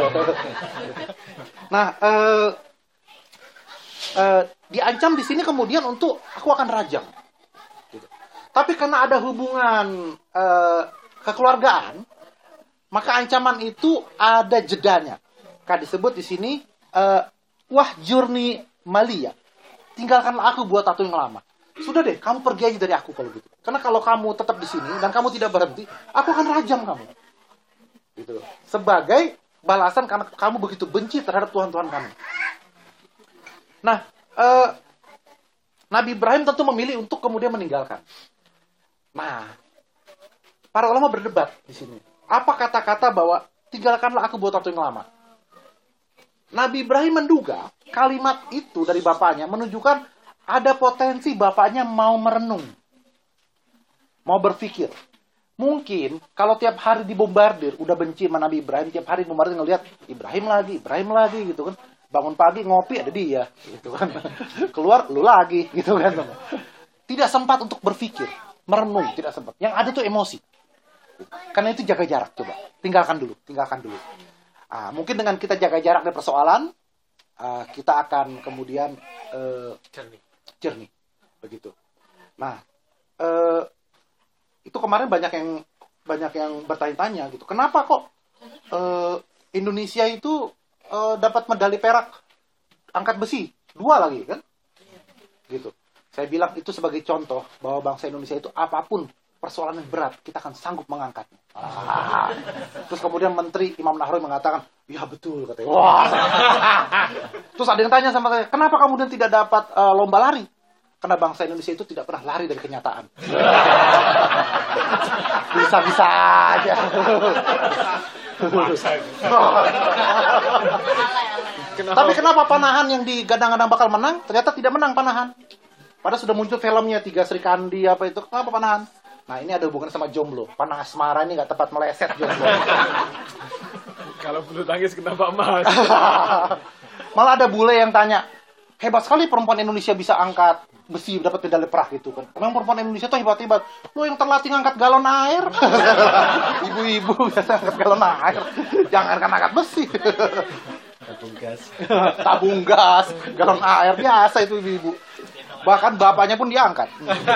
Nah, eh, eh, diancam di sini kemudian untuk aku akan rajam. Gitu. Tapi karena ada hubungan eh, kekeluargaan, maka ancaman itu ada jedanya. Kan disebut di sini eh, wahjurni malia. Tinggalkanlah aku buat waktu yang lama. Sudah deh, kamu pergi aja dari aku kalau gitu. Karena kalau kamu tetap di sini dan kamu tidak berhenti, aku akan rajam kamu. Gitu. Sebagai balasan karena kamu begitu benci terhadap Tuhan-Tuhan kamu. Nah, eh, Nabi Ibrahim tentu memilih untuk kemudian meninggalkan. Nah, para ulama berdebat di sini. Apa kata-kata bahwa tinggalkanlah aku buat waktu yang lama? Nabi Ibrahim menduga kalimat itu dari bapaknya menunjukkan ada potensi bapaknya mau merenung. Mau berpikir. Mungkin kalau tiap hari dibombardir, udah benci sama Nabi Ibrahim, tiap hari bombardir ngelihat Ibrahim lagi, Ibrahim lagi gitu kan. Bangun pagi ngopi ada dia gitu kan. Keluar lu lagi gitu kan. Tidak sempat untuk berpikir, merenung, tidak sempat. Yang ada tuh emosi. Karena itu jaga jarak coba. Tinggalkan dulu, tinggalkan dulu. Ah, mungkin dengan kita jaga jarak dari persoalan, uh, kita akan kemudian uh, jernih. jernih, begitu. Nah, uh, itu kemarin banyak yang banyak yang bertanya-tanya gitu. Kenapa kok uh, Indonesia itu uh, dapat medali perak angkat besi dua lagi kan? Gitu. Saya bilang itu sebagai contoh bahwa bangsa Indonesia itu apapun persoalan yang berat, kita akan sanggup mengangkatnya. Ah. Terus kemudian Menteri Imam Nahrawi mengatakan, ya betul, katanya. Wah. Terus ada yang tanya sama saya, kenapa kemudian tidak dapat uh, lomba lari? Karena bangsa Indonesia itu tidak pernah lari dari kenyataan. Bisa-bisa aja. Tapi kenapa panahan yang digadang-gadang bakal menang, ternyata tidak menang panahan? Padahal sudah muncul filmnya, Tiga Sri Kandi, apa itu, kenapa panahan? Nah, ini ada hubungan sama jomblo. Panah asmara ini nggak tepat meleset jomblo. Kalau bulu tangkis kenapa emas? Malah ada bule yang tanya, hebat sekali perempuan Indonesia bisa angkat besi, dapat medali perak gitu kan. Memang perempuan Indonesia tuh hebat-hebat. Lo yang terlatih angkat galon air. Ibu-ibu biasa angkat galon air. Jangan kan angkat besi. Tabung gas. Tabung gas, galon air biasa itu ibu-ibu. Bahkan bapaknya pun diangkat.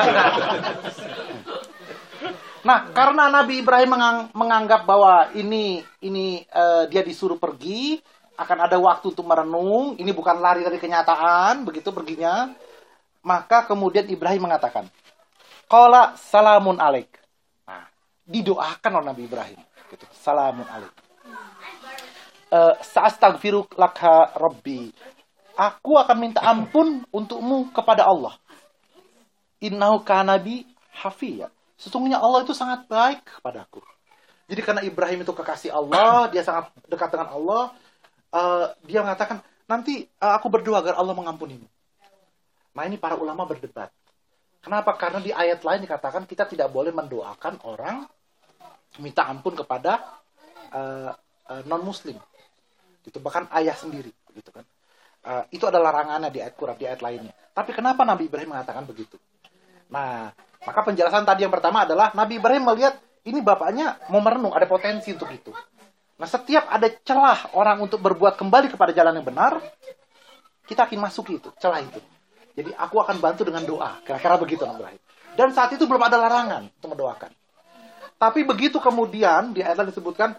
Nah, karena Nabi Ibrahim mengang- menganggap bahwa ini ini uh, dia disuruh pergi, akan ada waktu untuk merenung, ini bukan lari dari kenyataan, begitu perginya, maka kemudian Ibrahim mengatakan, qala salamun alaik. Nah, didoakan oleh Nabi Ibrahim, gitu. Salamun alaik. Uh, Sa'astaghfiru laka rabbi. Aku akan minta ampun untukmu kepada Allah. Innahu kana bi hafiyya. Sesungguhnya Allah itu sangat baik kepadaku. Jadi karena Ibrahim itu kekasih Allah, dia sangat dekat dengan Allah, uh, dia mengatakan, nanti uh, aku berdoa agar Allah mengampunimu. Nah, ini para ulama berdebat. Kenapa? Karena di ayat lain dikatakan kita tidak boleh mendoakan orang minta ampun kepada uh, uh, non-muslim. Itu bahkan ayah sendiri, gitu kan. Uh, itu adalah larangannya di ayat Quran, di ayat lainnya. Tapi kenapa Nabi Ibrahim mengatakan begitu? Nah, maka penjelasan tadi yang pertama adalah Nabi Ibrahim melihat ini bapaknya mau merenung, ada potensi untuk itu. Nah, setiap ada celah orang untuk berbuat kembali kepada jalan yang benar, kita akan masuk itu, celah itu. Jadi aku akan bantu dengan doa, kira-kira begitu Nabi Ibrahim. Dan saat itu belum ada larangan untuk mendoakan. Tapi begitu kemudian di ayat lain disebutkan,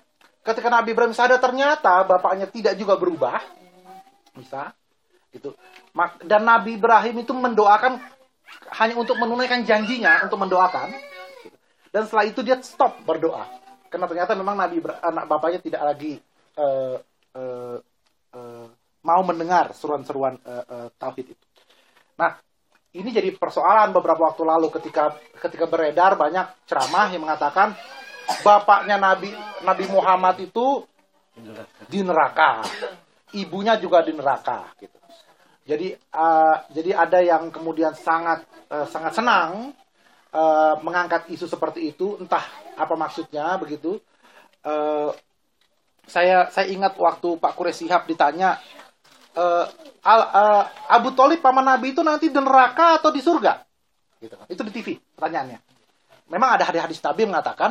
ketika Nabi Ibrahim sadar ternyata bapaknya tidak juga berubah, bisa, gitu. Dan Nabi Ibrahim itu mendoakan hanya untuk menunaikan janjinya, untuk mendoakan. Dan setelah itu dia stop berdoa, karena ternyata memang Nabi Ibrahim, anak bapaknya tidak lagi uh, uh, uh, mau mendengar seruan-seruan uh, uh, tauhid itu. Nah, ini jadi persoalan beberapa waktu lalu ketika ketika beredar banyak ceramah yang mengatakan bapaknya Nabi Nabi Muhammad itu di neraka, ibunya juga di neraka, gitu. Jadi uh, jadi ada yang kemudian sangat uh, sangat senang uh, mengangkat isu seperti itu, entah apa maksudnya begitu. Uh, saya saya ingat waktu Pak Quraish Shihab ditanya, uh, Al, uh, Abu Thalib paman Nabi itu nanti di neraka atau di surga? Gitu. Itu di T V pertanyaannya. Memang ada hadis-hadis Nabi yang mengatakan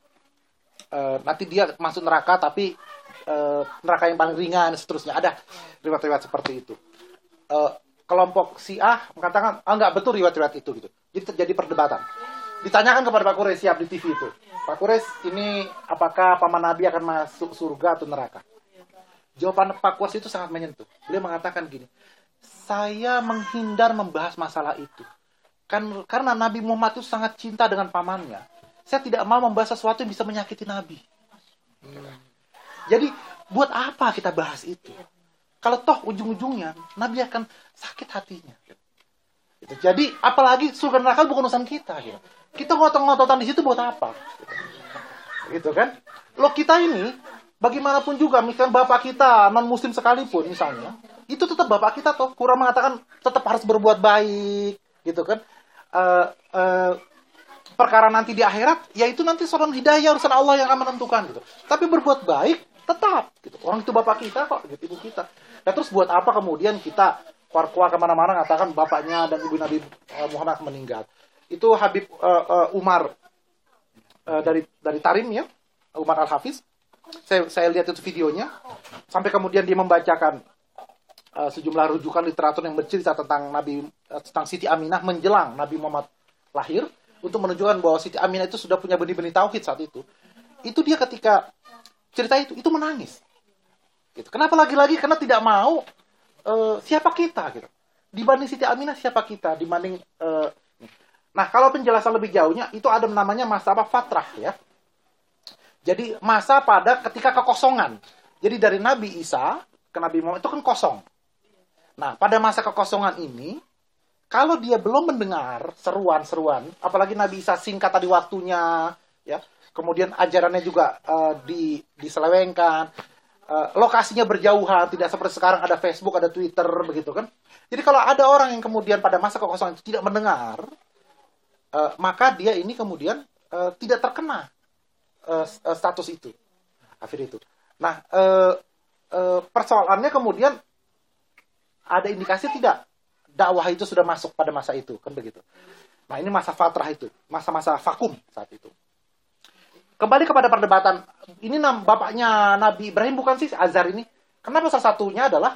Uh, nanti dia masuk neraka tapi uh, neraka yang paling ringan seterusnya, ada riwayat-riwayat seperti itu. Uh, kelompok Syiah mengatakan ah, enggak betul riwayat-riwayat itu, gitu. Jadi terjadi perdebatan. Ditanyakan kepada Pak Quraish Shihab di T V itu, Pak Quraish, ini apakah paman Nabi akan masuk surga atau neraka? Jawaban Pak Quraish itu sangat menyentuh. Beliau mengatakan gini, saya menghindar membahas masalah itu kan karena Nabi Muhammad itu sangat cinta dengan pamannya. Saya tidak mau membahas sesuatu yang bisa menyakiti Nabi. Hmm. Jadi, buat apa kita bahas itu? Kalau toh ujung-ujungnya, Nabi akan sakit hatinya. Gitu. Jadi, apalagi surga neraka bukan urusan kita. Gitu. Kita ngotot-ngototan di situ buat apa? Gitu. Gitu kan? Loh kita ini, bagaimanapun juga, misalnya bapak kita, non-muslim sekalipun misalnya, itu tetap bapak kita toh. Quran mengatakan tetap harus berbuat baik. Gitu kan? Uh, uh, perkara nanti di akhirat, yaitu nanti soal hidayah urusan Allah yang akan menentukan, gitu. Tapi berbuat baik tetap, gitu. Orang itu bapak kita kok, gitu, ibu kita. Nah terus buat apa kemudian kita keluar-keluar kemana-mana mengatakan bapaknya dan ibu Nabi Muhammad meninggal? Itu Habib uh, uh, Umar uh, dari dari Tarim ya, Umar Al-Hafiz. Saya saya lihat itu videonya, sampai kemudian dia membacakan uh, sejumlah rujukan literatur yang bercerita tentang Nabi uh, tentang Siti Aminah menjelang Nabi Muhammad lahir, untuk menunjukkan bahwa Siti Aminah itu sudah punya benih-benih tauhid saat itu. Itu dia ketika cerita itu, itu menangis. Gitu. Kenapa lagi-lagi? Karena tidak mau uh, siapa kita, gitu. Dibanding Siti Aminah siapa kita? Dibanding uh, nah kalau penjelasan lebih jauhnya itu ada namanya masa apa? Fatrah ya. Jadi masa pada ketika kekosongan. Jadi dari Nabi Isa ke Nabi Muhammad itu kan kosong. Nah pada masa kekosongan ini, kalau dia belum mendengar seruan-seruan, apalagi Nabi Isa singkat tadi waktunya, ya, kemudian ajarannya juga uh, di, diselewengkan, uh, lokasinya berjauhan, tidak seperti sekarang ada Facebook, ada Twitter, begitu kan. Jadi kalau ada orang yang kemudian pada masa kekosongan itu tidak mendengar, uh, maka dia ini kemudian uh, tidak terkena uh, status itu, akhir itu. Nah, uh, uh, persoalannya kemudian ada indikasi tidak dakwah itu sudah masuk pada masa itu, kan begitu. Nah, ini masa fatrah itu, masa-masa vakum saat itu. Kembali kepada perdebatan, ini nam, bapaknya Nabi Ibrahim bukan sih Azar ini? Kenapa salah satunya adalah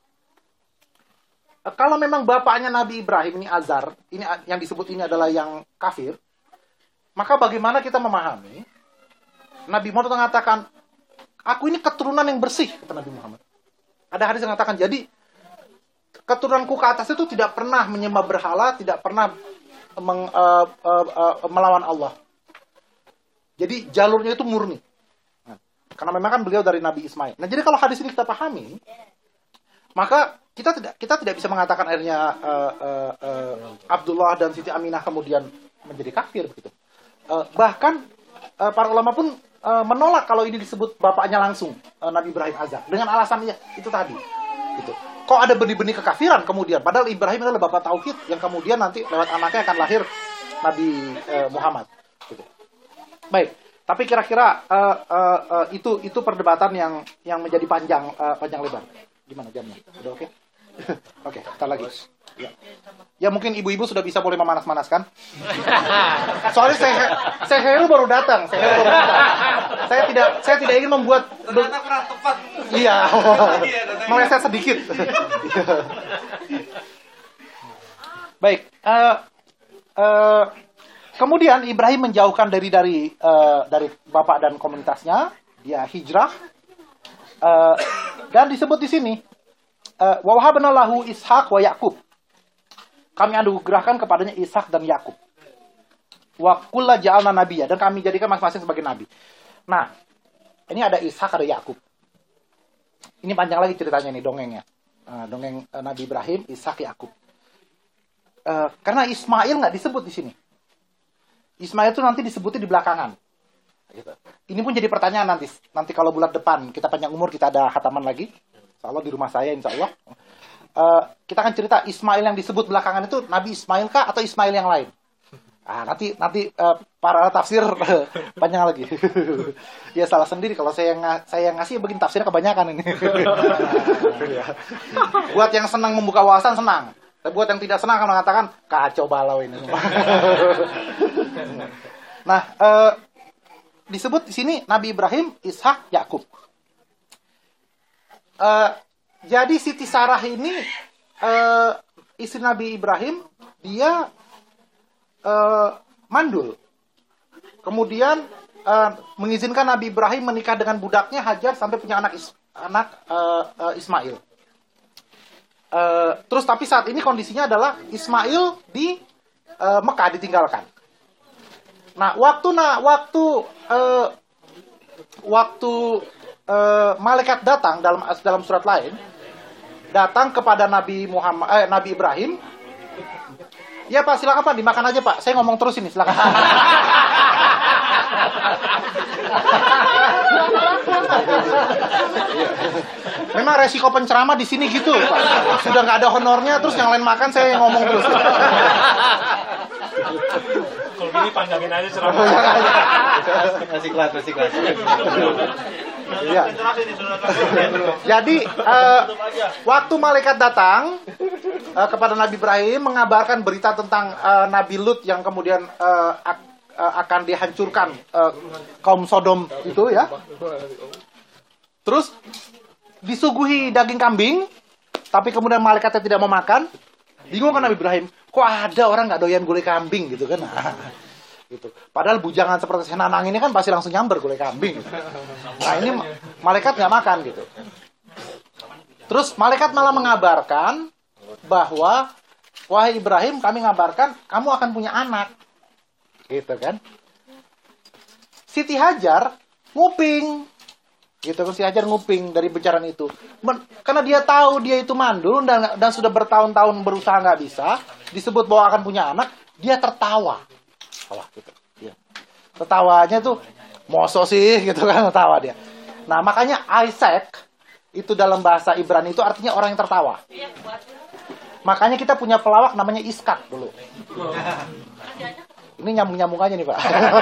kalau memang bapaknya Nabi Ibrahim ini Azar, ini yang disebut ini adalah yang kafir, maka bagaimana kita memahami Nabi Muhammad mengatakan, aku ini keturunan yang bersih, kata Nabi Muhammad. Ada hadis yang mengatakan, jadi keturunanku ke atas itu tidak pernah menyembah berhala, tidak pernah meng, uh, uh, uh, melawan Allah. Jadi jalurnya itu murni. Nah, karena memang kan beliau dari Nabi Ismail. Nah, jadi kalau hadis ini kita pahami, maka kita tidak kita tidak bisa mengatakan akhirnya uh, uh, uh, Abdullah dan Siti Aminah kemudian menjadi kafir begitu. Uh, bahkan uh, para ulama pun uh, menolak kalau ini disebut bapaknya langsung uh, Nabi Ibrahim Azar dengan alasannya itu tadi. Gitu. Kok ada benih-benih kekafiran kemudian? Padahal Ibrahim adalah bapak tauhid yang kemudian nanti lewat anaknya akan lahir Nabi uh, Muhammad. Gitu. Baik, tapi kira-kira uh, uh, uh, itu itu perdebatan yang yang menjadi panjang uh, panjang lebar. Gimana jamnya? Udah oke? Okay? Oke, okay, kita lagi. Ya. Ya mungkin ibu-ibu sudah bisa boleh memanas-manaskan. Soalnya saya saya Heru baru datang, saya Heru baru datang. Saya tidak saya tidak ingin membuat ternyata kurang tepat. Iya. Meleset sedikit. Baik, uh, uh, kemudian Ibrahim menjauhkan dari dari uh, dari bapak dan komunitasnya, ya hijrah. Uh, dan disebut di sini uh, wa wahabna lahu Ishak wa Yakub. Kami anugerahkan kepadanya Ishak dan Yakub. Wa kulla ja'alna nabiyya, dan kami jadikan masing-masing sebagai nabi. Nah, ini ada Ishak, ada Yakub. Ini panjang lagi ceritanya nih dongengnya. Uh, dongeng uh, Nabi Ibrahim, Ishak, Yakub. Uh, karena Ismail nggak disebut di sini. Ismail itu nanti disebutnya di belakangan. Gitu. Ini pun jadi pertanyaan nanti. Nanti kalau bulan depan kita panjang umur, kita ada khataman lagi. Insya Allah di rumah saya, insya Allah. Uh, kita akan cerita Ismail yang disebut belakangan itu Nabi Ismail kah atau Ismail yang lain? Ah, nanti nanti uh, para tafsir panjang lagi. Ya salah sendiri kalau saya ng saya ngasih begini tafsirnya kebanyakan ini. Buat yang senang membuka wawasan senang. Tapi buat yang tidak senang akan mengatakan kacau balau ini. Nah, uh, disebut di sini Nabi Ibrahim, Ishak, Yakub. Uh, jadi Siti Sarah ini uh, istri Nabi Ibrahim, dia uh, mandul. Kemudian uh, mengizinkan Nabi Ibrahim menikah dengan budaknya Hajar sampai punya anak is anak uh, uh, Ismail. Uh, terus tapi saat ini kondisinya adalah Ismail di uh, Mekah ditinggalkan. Nah, waktu nah waktu uh, waktu uh, malaikat datang dalam dalam surat lain datang kepada Nabi Muhammad eh, Nabi Ibrahim. Ya Pak, silakan Pak, dimakan aja Pak. Saya ngomong terus ini, silakan. Memang resiko penceramah di sini gitu, Pak. Sudah nggak ada honornya, terus yang lain makan, saya yang ngomong terus. Kalau gini panjangin aja ceramah. Masih kelas, masih kelas. Ya. Jadi uh, waktu malaikat datang uh, kepada Nabi Ibrahim mengabarkan berita tentang uh, Nabi Lut yang kemudian uh, ak uh, akan dihancurkan uh, kaum Sodom itu ya. Terus disuguhi daging kambing, tapi kemudian malaikatnya tidak mau makan. Bingung kan Nabi Ibrahim, kok ada orang nggak doyan gulai kambing gitu kan? Gitu. Padahal bujangan seperti Senanang ini kan pasti langsung nyamber gulai kambing. Nah ini malaikat nggak makan gitu. Terus malaikat malah mengabarkan bahwa wahai Ibrahim, kami ngabarkan kamu akan punya anak, gitu kan? Siti Hajar nguping, gitu kan? Siti Hajar nguping dari bicaraan itu, Men karena dia tahu dia itu mandul dan dan sudah bertahun-tahun berusaha nggak bisa, disebut bahwa akan punya anak, dia tertawa. Wah, gitu. Ya. Tertawanya tuh moso sih gitu kan, tertawa dia. Nah, makanya Isaac itu dalam bahasa Ibrani itu artinya orang yang tertawa. Makanya kita punya pelawak namanya Iskak dulu. Ini nyambung-nyambung aja nih, Pak.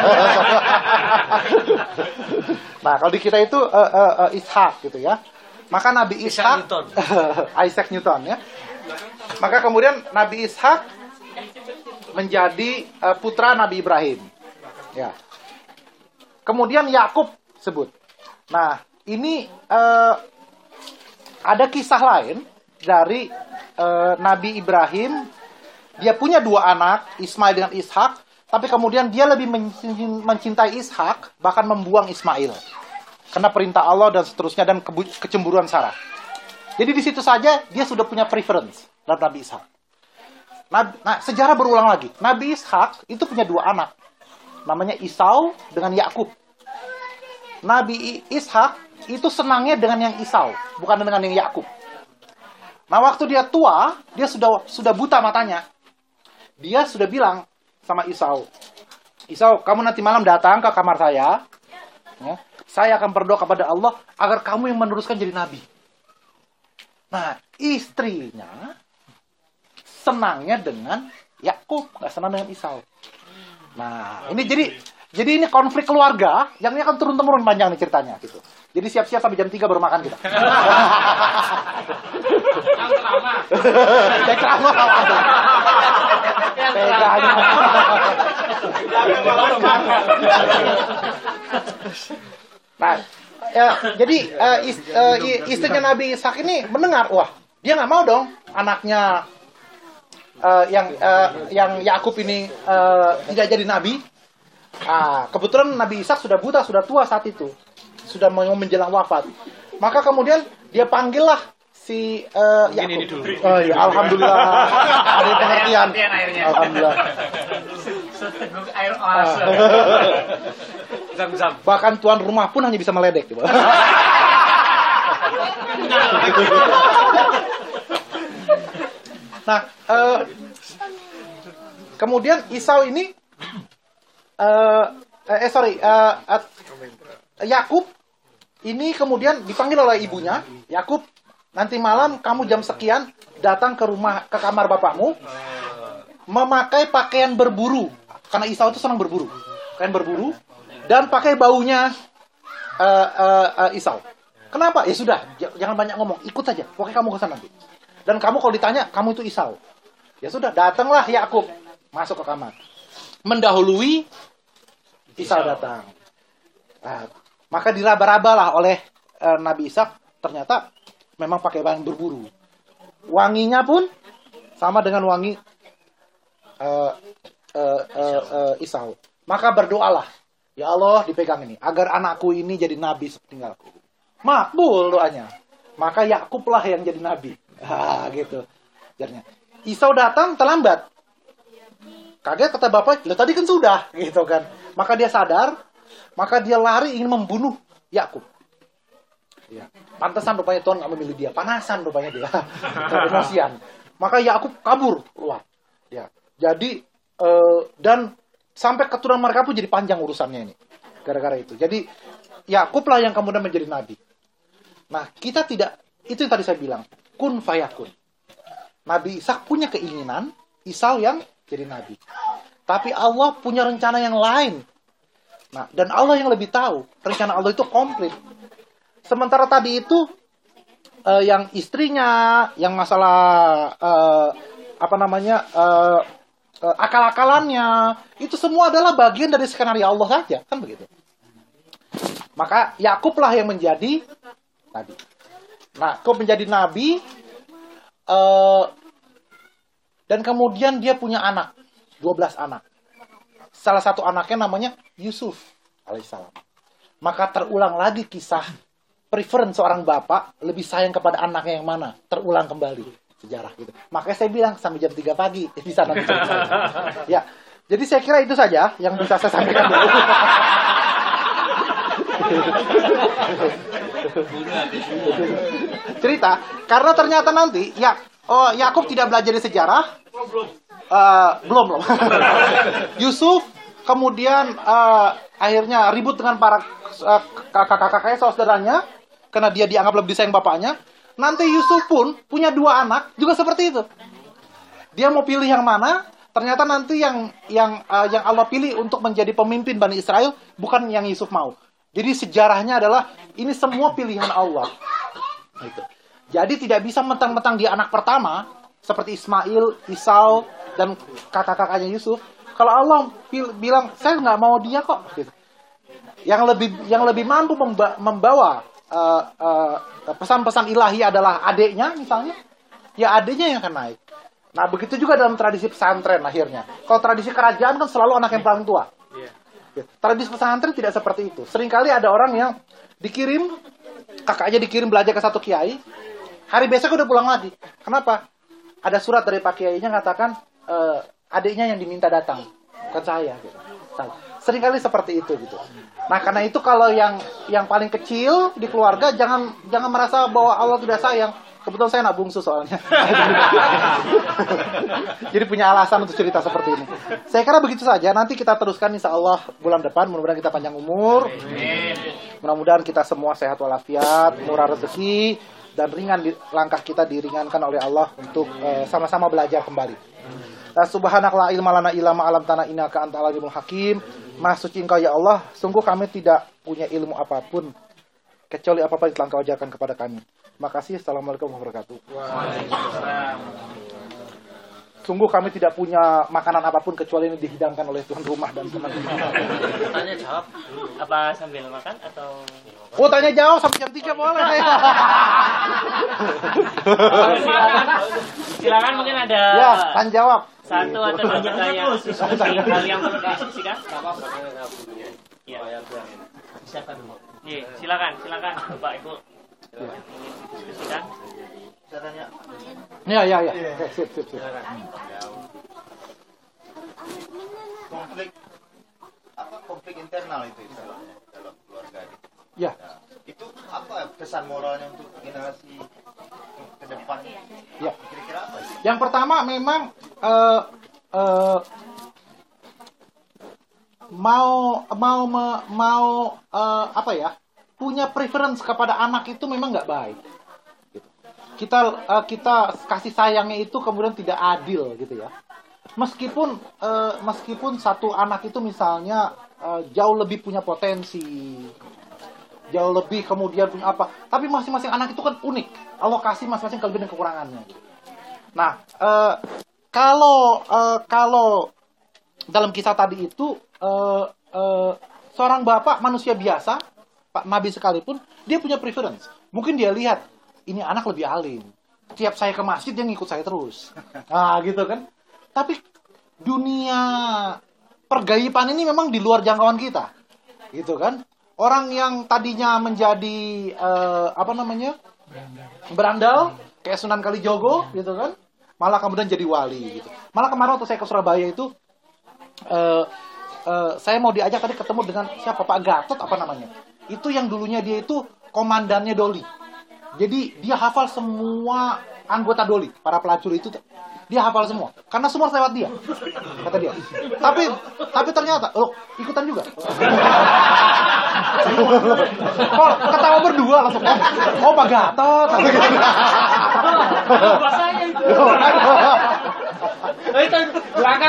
Nah, kalau di kita itu uh, uh, uh, Ishak gitu ya. Maka Nabi Ishak Isaac Newton ya. Maka kemudian Nabi Ishak menjadi uh, putra Nabi Ibrahim. Ya. Kemudian Yakub sebut. Nah, ini uh, ada kisah lain dari uh, Nabi Ibrahim. Dia punya dua anak, Ismail dengan Ishak, tapi kemudian dia lebih mencintai Ishak, bahkan membuang Ismail. Karena perintah Allah dan seterusnya dan ke kecemburuan Sarah. Jadi di situ saja dia sudah punya preference dalam Nabi Ishak. Nah, sejarah berulang lagi. Nabi Ishak itu punya dua anak. Namanya Isau dengan Yakub. Nabi Ishak itu senangnya dengan yang Isau, bukan dengan yang Yakub. Nah, waktu dia tua, dia sudah sudah buta matanya. Dia sudah bilang sama Isau, Isau, kamu nanti malam datang ke kamar saya. Ya, saya akan berdoa kepada Allah agar kamu yang meneruskan jadi nabi. Nah, istrinya senangnya dengan Yakub, nggak senang dengan Isau. Nah, ini jadi jadi ini konflik keluarga yang ini akan turun-temurun panjang nih ceritanya gitu. Jadi siap-siap sampai jam tiga baru makan kita. Yang pertama. Yang pertama. Peganya. Nah, ya, jadi uh, is, uh, istrinya Nabi Ishak ini mendengar, wah, dia nggak mau dong anaknya Uh, yang uh, yang Yakub ini uh, tidak jadi nabi. Ah, kebetulan Nabi Ishak sudah buta, sudah tua saat itu, sudah mau menjelang wafat. Maka kemudian dia panggillah si uh, Mungkin ini dulu. Oh iya, alhamdulillah ada pengertian. Alhamdulillah. Seteguk air oase. Zam-zam. Bahkan tuan rumah pun hanya bisa meledek. Nah, uh, kemudian Isau ini, uh, eh sorry, uh, uh, Yakub ini kemudian dipanggil oleh ibunya, Yakub, nanti malam kamu jam sekian datang ke rumah ke kamar bapakmu, memakai pakaian berburu, karena Isau itu senang berburu, pakaian berburu, dan pakai baunya uh, uh, uh, Isau. Kenapa? Ya sudah, jangan banyak ngomong, ikut saja, pokoknya kamu ke sana nanti. Dan kamu kalau ditanya, kamu itu Isau. Ya sudah, datanglah Yakub masuk ke kamar, mendahului Isau datang. Nah, maka diraba-rabalah oleh uh, Nabi Ishak, ternyata memang pakai bahan berburu. Wanginya pun sama dengan wangi uh, uh, uh, uh, Isau. Maka berdoalah, ya Allah dipegang ini, agar anakku ini jadi nabi sepeninggalku. Makbul doanya. Maka Yakublah yang jadi nabi. Ah, gitu. Jadinya Isau datang terlambat. Kaget kata bapak, "Lah tadi kan sudah." Gitu kan. Maka dia sadar, maka dia lari ingin membunuh Yakub. Ya. Pantesan rupanya Tuhan nggak memilih dia. Panasan rupanya dia. Emosian. Maka Yakub kabur keluar. Ya. Jadi eh, dan sampai keturunan mereka pun jadi panjang urusannya ini. Gara-gara itu. Jadi Yakublah yang kemudian menjadi nabi. Nah, kita tidak, itu yang tadi saya bilang, kun fayakun. Nabi Ishak punya keinginan, Isau yang jadi nabi. Tapi Allah punya rencana yang lain. Nah, dan Allah yang lebih tahu. Rencana Allah itu komplit. Sementara tadi itu, uh, yang istrinya, yang masalah, uh, apa namanya, uh, uh, akal-akalannya, itu semua adalah bagian dari skenario Allah saja. Kan begitu. Maka Yakublah yang menjadi nabi. Nah, kok menjadi nabi, uh, dan kemudian dia punya anak, dua belas anak. Salah satu anaknya namanya Yusuf alaihissalam. Maka terulang lagi kisah preference seorang bapak lebih sayang kepada anaknya yang mana. Terulang kembali sejarah gitu. Makanya saya bilang sampai jam tiga pagi bisa nanti. Ya, jadi saya kira itu saja yang bisa saya sampaikan dulu. Cerita, karena ternyata nanti ya, oh, Yakub tidak belajar di sejarah. Uh, belum belum. Yusuf kemudian uh, akhirnya ribut dengan para uh, kakak-kakaknya, saudaranya, karena dia dianggap lebih sayang bapaknya. Nanti Yusuf pun punya dua anak juga seperti itu. Dia mau pilih yang mana? Ternyata nanti yang yang uh, yang Allah pilih untuk menjadi pemimpin Bani Israel bukan yang Yusuf mau. Jadi sejarahnya adalah ini semua pilihan Allah. Gitu. Jadi tidak bisa mentang-mentang dia anak pertama seperti Ismail, Isau dan kakak-kakaknya Yusuf. Kalau Allah bilang saya nggak mau dia kok. Gitu. Yang lebih yang lebih mampu memba membawa uh, uh, pesan-pesan ilahi adalah adiknya misalnya, ya adiknya yang akan naik. Nah begitu juga dalam tradisi pesantren akhirnya. Kalau tradisi kerajaan kan selalu anak yang paling tua. Ya, tradisi pesantren tidak seperti itu. Seringkali ada orang yang dikirim, kakaknya dikirim belajar ke satu kiai, hari besok udah pulang lagi. Kenapa? Ada surat dari pak kiainya mengatakan e, adiknya yang diminta datang, bukan saya. Gitu. Seringkali seperti itu gitu. Nah karena itu kalau yang yang paling kecil di keluarga jangan jangan merasa bahwa Allah tidak sayang. Kebetulan saya anak bungsu soalnya. Jadi punya alasan untuk cerita seperti ini. Saya kira begitu saja. Nanti kita teruskan insya Allah bulan depan. Mudah-mudahan kita panjang umur. Mudah-mudahan kita semua sehat walafiat, murah rezeki, dan ringan di, langkah kita diringankan oleh Allah untuk uh, sama-sama belajar kembali. Nah, subhanakala ilma lana illa ma 'allamtana innaka antal alimul hakim. Maha suci Engkau ya Allah, sungguh kami tidak punya ilmu apapun kecuali apa-apa yang telah Engkau ajarkan kepada kami. Makasih. Assalamualaikum warahmatullahi wabarakatuh. Sungguh kami tidak punya makanan apapun kecuali ini dihidangkan oleh tuan rumah dan teman-teman. Tanya jawab apa sambil makan atau? Oh tanya jawab sampai jam tiga boleh. silakan, silakan mungkin ada. Ya, tanya jawab. Satu atau dua pertanyaan khusus hal yang perlu didiskusikan. Iya. Siapa dulu? Iya, silakan, silakan Bapak Ibu. Ya. Diskusikan. Saya tanya. Ya, ya, ya. Oke, sip, sip, sip. Konflik apa konflik internal itu istilahnya dalam keluarga gitu. Ya. Nah, itu apa kesan moralnya untuk generasi ke depan? Ya. Kira-kira apa sih? Yang pertama memang eh, eh, mau mau me- mau eh, apa ya, punya preference kepada anak itu memang nggak baik. Gitu. Kita eh, kita kasih sayangnya itu kemudian tidak adil gitu ya. Meskipun eh, meskipun satu anak itu misalnya eh, jauh lebih punya potensi, jauh lebih kemudian punya apa, tapi masing-masing anak itu kan unik. Allah kasih masing-masing kelebihan dan kekurangannya. Nah, eh, kalau eh, kalau dalam kisah tadi itu eh, eh, seorang bapak manusia biasa, Pak Nabi sekalipun, dia punya preference. Mungkin dia lihat ini anak lebih alim. Tiap saya ke masjid dia ngikut saya terus. Nah, gitu kan. Tapi dunia pergaiban ini memang di luar jangkauan kita. Gitu kan. Orang yang tadinya menjadi eh, apa namanya? berandal, kayak Sunan Kalijogo gitu kan. Malah kemudian jadi wali gitu. Malah kemarin waktu saya ke Surabaya itu eh, eh, saya mau diajak tadi ketemu dengan siapa, Pak Gatot apa namanya. Itu yang dulunya dia itu komandannya Doli. Jadi dia hafal semua anggota Doli, para pelacur itu dia hafal semua. Karena semua lewat dia, kata dia. Tapi tapi ternyata, loh, ikutan juga. Kok ketawa berdua langsung. Oh, Pak Gatot. Bahasanya itu. Itu belakang.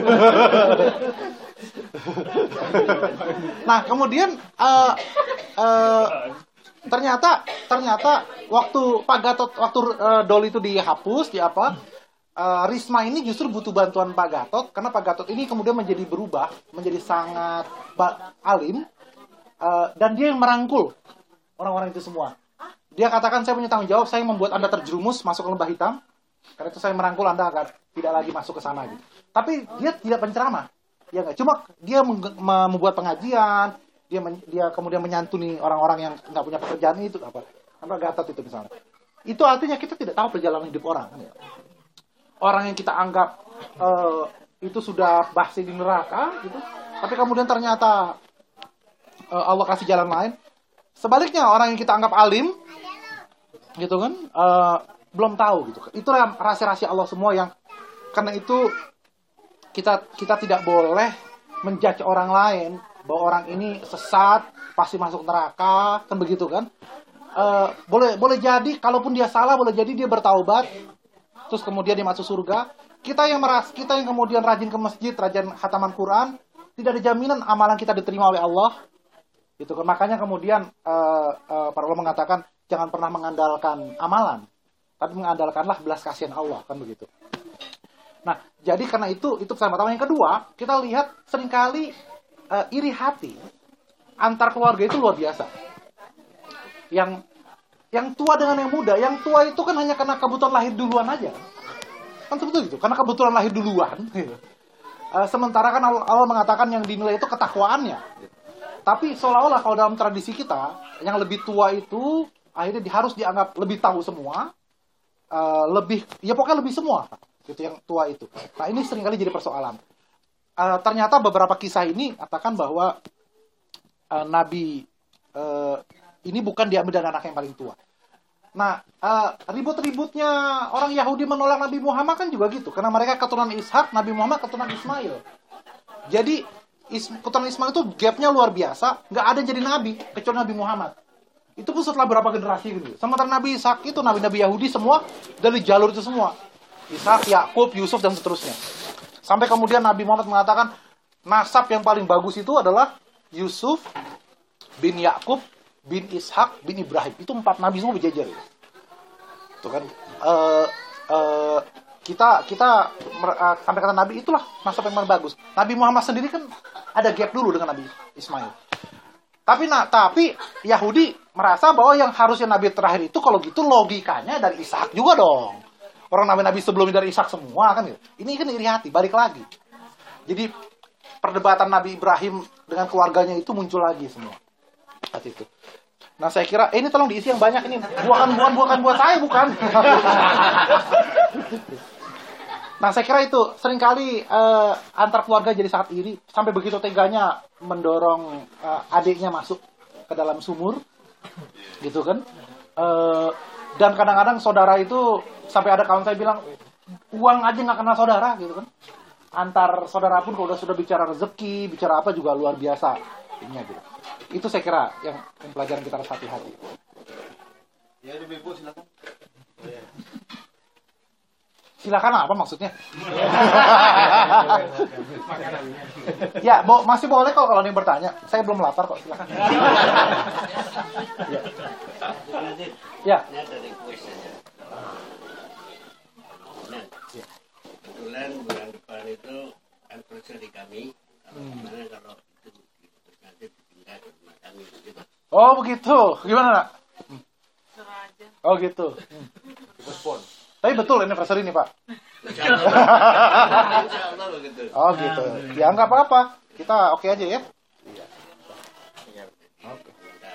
Nah, kemudian uh, uh, ternyata ternyata waktu Pak Gatot waktu uh, Doli itu dihapus, di apa? Uh, Risma ini justru butuh bantuan Pak Gatot karena Pak Gatot ini kemudian menjadi berubah, menjadi sangat alim uh, dan dia yang merangkul orang-orang itu semua. Dia katakan, saya punya tanggung jawab, saya membuat Anda terjerumus masuk ke lembah hitam. Karena itu saya merangkul Anda agar tidak lagi masuk ke sana gitu. Tapi dia tidak penceramah. Ya enggak, cuma dia membuat pengajian, dia men, dia kemudian menyantuni orang-orang yang nggak punya pekerjaan itu apa? Apa Gatot itu misalnya. Itu artinya kita tidak tahu perjalanan hidup orang. Ya. Orang yang kita anggap uh, itu sudah bahsi di neraka gitu, tapi kemudian ternyata uh, Allah kasih jalan lain. Sebaliknya orang yang kita anggap alim gitu kan, uh, belum tahu gitu. Itu rahasia-rahasia Allah semua yang karena itu kita kita tidak boleh menjudge orang lain bahwa orang ini sesat, pasti masuk neraka, kan begitu kan? Uh, boleh boleh jadi kalaupun dia salah, boleh jadi dia bertaubat terus kemudian dia masuk surga. Kita yang meras, kita yang kemudian rajin ke masjid, rajin khataman Quran, tidak ada jaminan amalan kita diterima oleh Allah. Gitu kan. Makanya kemudian uh, uh, para ulama mengatakan jangan pernah mengandalkan amalan, tapi mengandalkanlah belas kasihan Allah, kan begitu. Nah, jadi karena itu itu pesan pertama. Yang kedua, kita lihat seringkali uh, iri hati antar keluarga itu luar biasa. Yang yang tua dengan yang muda, yang tua itu kan hanya karena kebetulan lahir duluan aja. Kan betul gitu, karena kebetulan lahir duluan. uh, sementara kan Allah, Allah mengatakan yang dinilai itu ketakwaannya. Tapi seolah-olah kalau dalam tradisi kita, yang lebih tua itu akhirnya di, harus dianggap lebih tahu semua, uh, lebih, ya pokoknya lebih semua, gitu yang tua itu. Nah ini seringkali jadi persoalan. Uh, ternyata beberapa kisah ini katakan bahwa uh, Nabi uh, ini bukan diambil dari anak yang paling tua. Nah, uh, ribut-ributnya orang Yahudi menolak Nabi Muhammad kan juga gitu. Karena mereka keturunan Ishak, Nabi Muhammad keturunan Ismail. Jadi, is, keturunan Ismail itu gapnya luar biasa. Nggak ada yang jadi Nabi, kecuali Nabi Muhammad. Itu pun setelah berapa generasi gitu. Sementara Nabi Ishak itu, Nabi-Nabi Yahudi semua dari jalur itu semua. Ishak, Yakub, Yusuf, dan seterusnya. Sampai kemudian Nabi Muhammad mengatakan, nasab yang paling bagus itu adalah Yusuf bin Yakub bin Ishak bin Ibrahim. Itu empat nabi semua berjejer. Itu kan uh, uh, kita kita uh, sampai kata Nabi itulah nasab yang paling bagus. Nabi Muhammad sendiri kan ada gap dulu dengan Nabi Ismail. Tapi nah, tapi Yahudi merasa bahwa yang harusnya nabi terakhir itu kalau gitu logikanya dari Ishak juga dong. Orang nabi-nabi sebelumnya dari Ishak semua kan gitu. Ini kan iri hati, balik lagi. Jadi perdebatan Nabi Ibrahim dengan keluarganya itu muncul lagi semua saat itu. Nah saya kira eh, ini tolong diisi yang banyak ini, bukan-bukan bukan buat saya bukan. Nah saya kira itu seringkali uh, antar keluarga jadi sangat iri sampai begitu teganya mendorong uh, adiknya masuk ke dalam sumur, gitu kan? Uh, dan kadang-kadang saudara itu sampai ada kawan saya bilang uang aja nggak kenal saudara, gitu kan? Antar saudara pun kalau udah sudah bicara rezeki, bicara apa juga luar biasa, ininya gitu. Itu saya kira yang, yang pelajaran kita harus hati-hati. Ya, Ibu silakan. Silakan apa maksudnya? Ya, bo masih boleh kok kalau ada yang bertanya. Saya belum lapar kok, silakan. Ya. Ya. Ini dari kuis saja. Nah, kebetulan bulan depan itu anniversary kami. Gimana kalau itu nanti dipindah ke rumah kami gitu. Oh begitu, gimana nak? Oh gitu. Respon. Tapi betul anniversary ini Pak. Insya Allah. Insya Allah begitu. Oh gitu. Ya nggak apa-apa. Kita oke aja ya. Oke.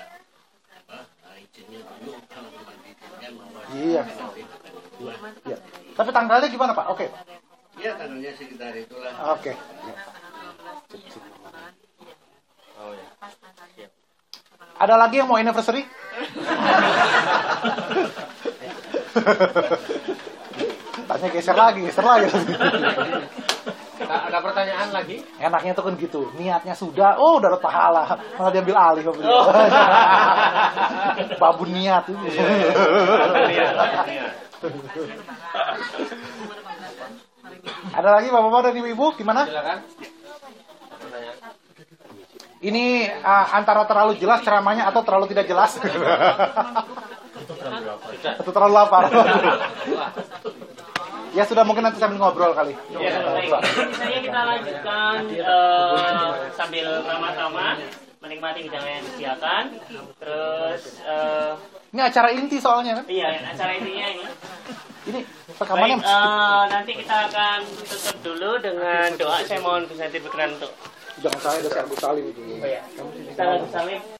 Iya. Iya. Tapi tanggalnya gimana Pak? Oke. Iya tanggalnya sekitar itulah. Oke. Oh ya. Ada lagi yang mau anniversary? Tanya geser lagi, geser lagi. Ada pertanyaan lagi? Enaknya tuh kan gitu, niatnya sudah, oh udah dapat pahala, malah diambil alih. Oh. Babun niat itu. Ada lagi bapak-bapak dan ibu-ibu, gimana? Silakan. Ini uh, antara terlalu jelas ceramahnya atau terlalu tidak jelas? Atau terlalu lapar? Ya sudah, mungkin nanti sambil ngobrol kali. Ya, baik. Saya kita lanjutkan uh, sambil ramah-ramah menikmati hidangan yang disediakan. Terus uh, ini acara inti soalnya kan? iya, acara intinya ini. Ini rekamannya. Baik, uh, nanti kita akan tutup dulu dengan doa. Saya mohon Gus Nadir berkenan untuk Jangan saya ada Syekh Salim itu. oh, ya. Kita Gus Salim.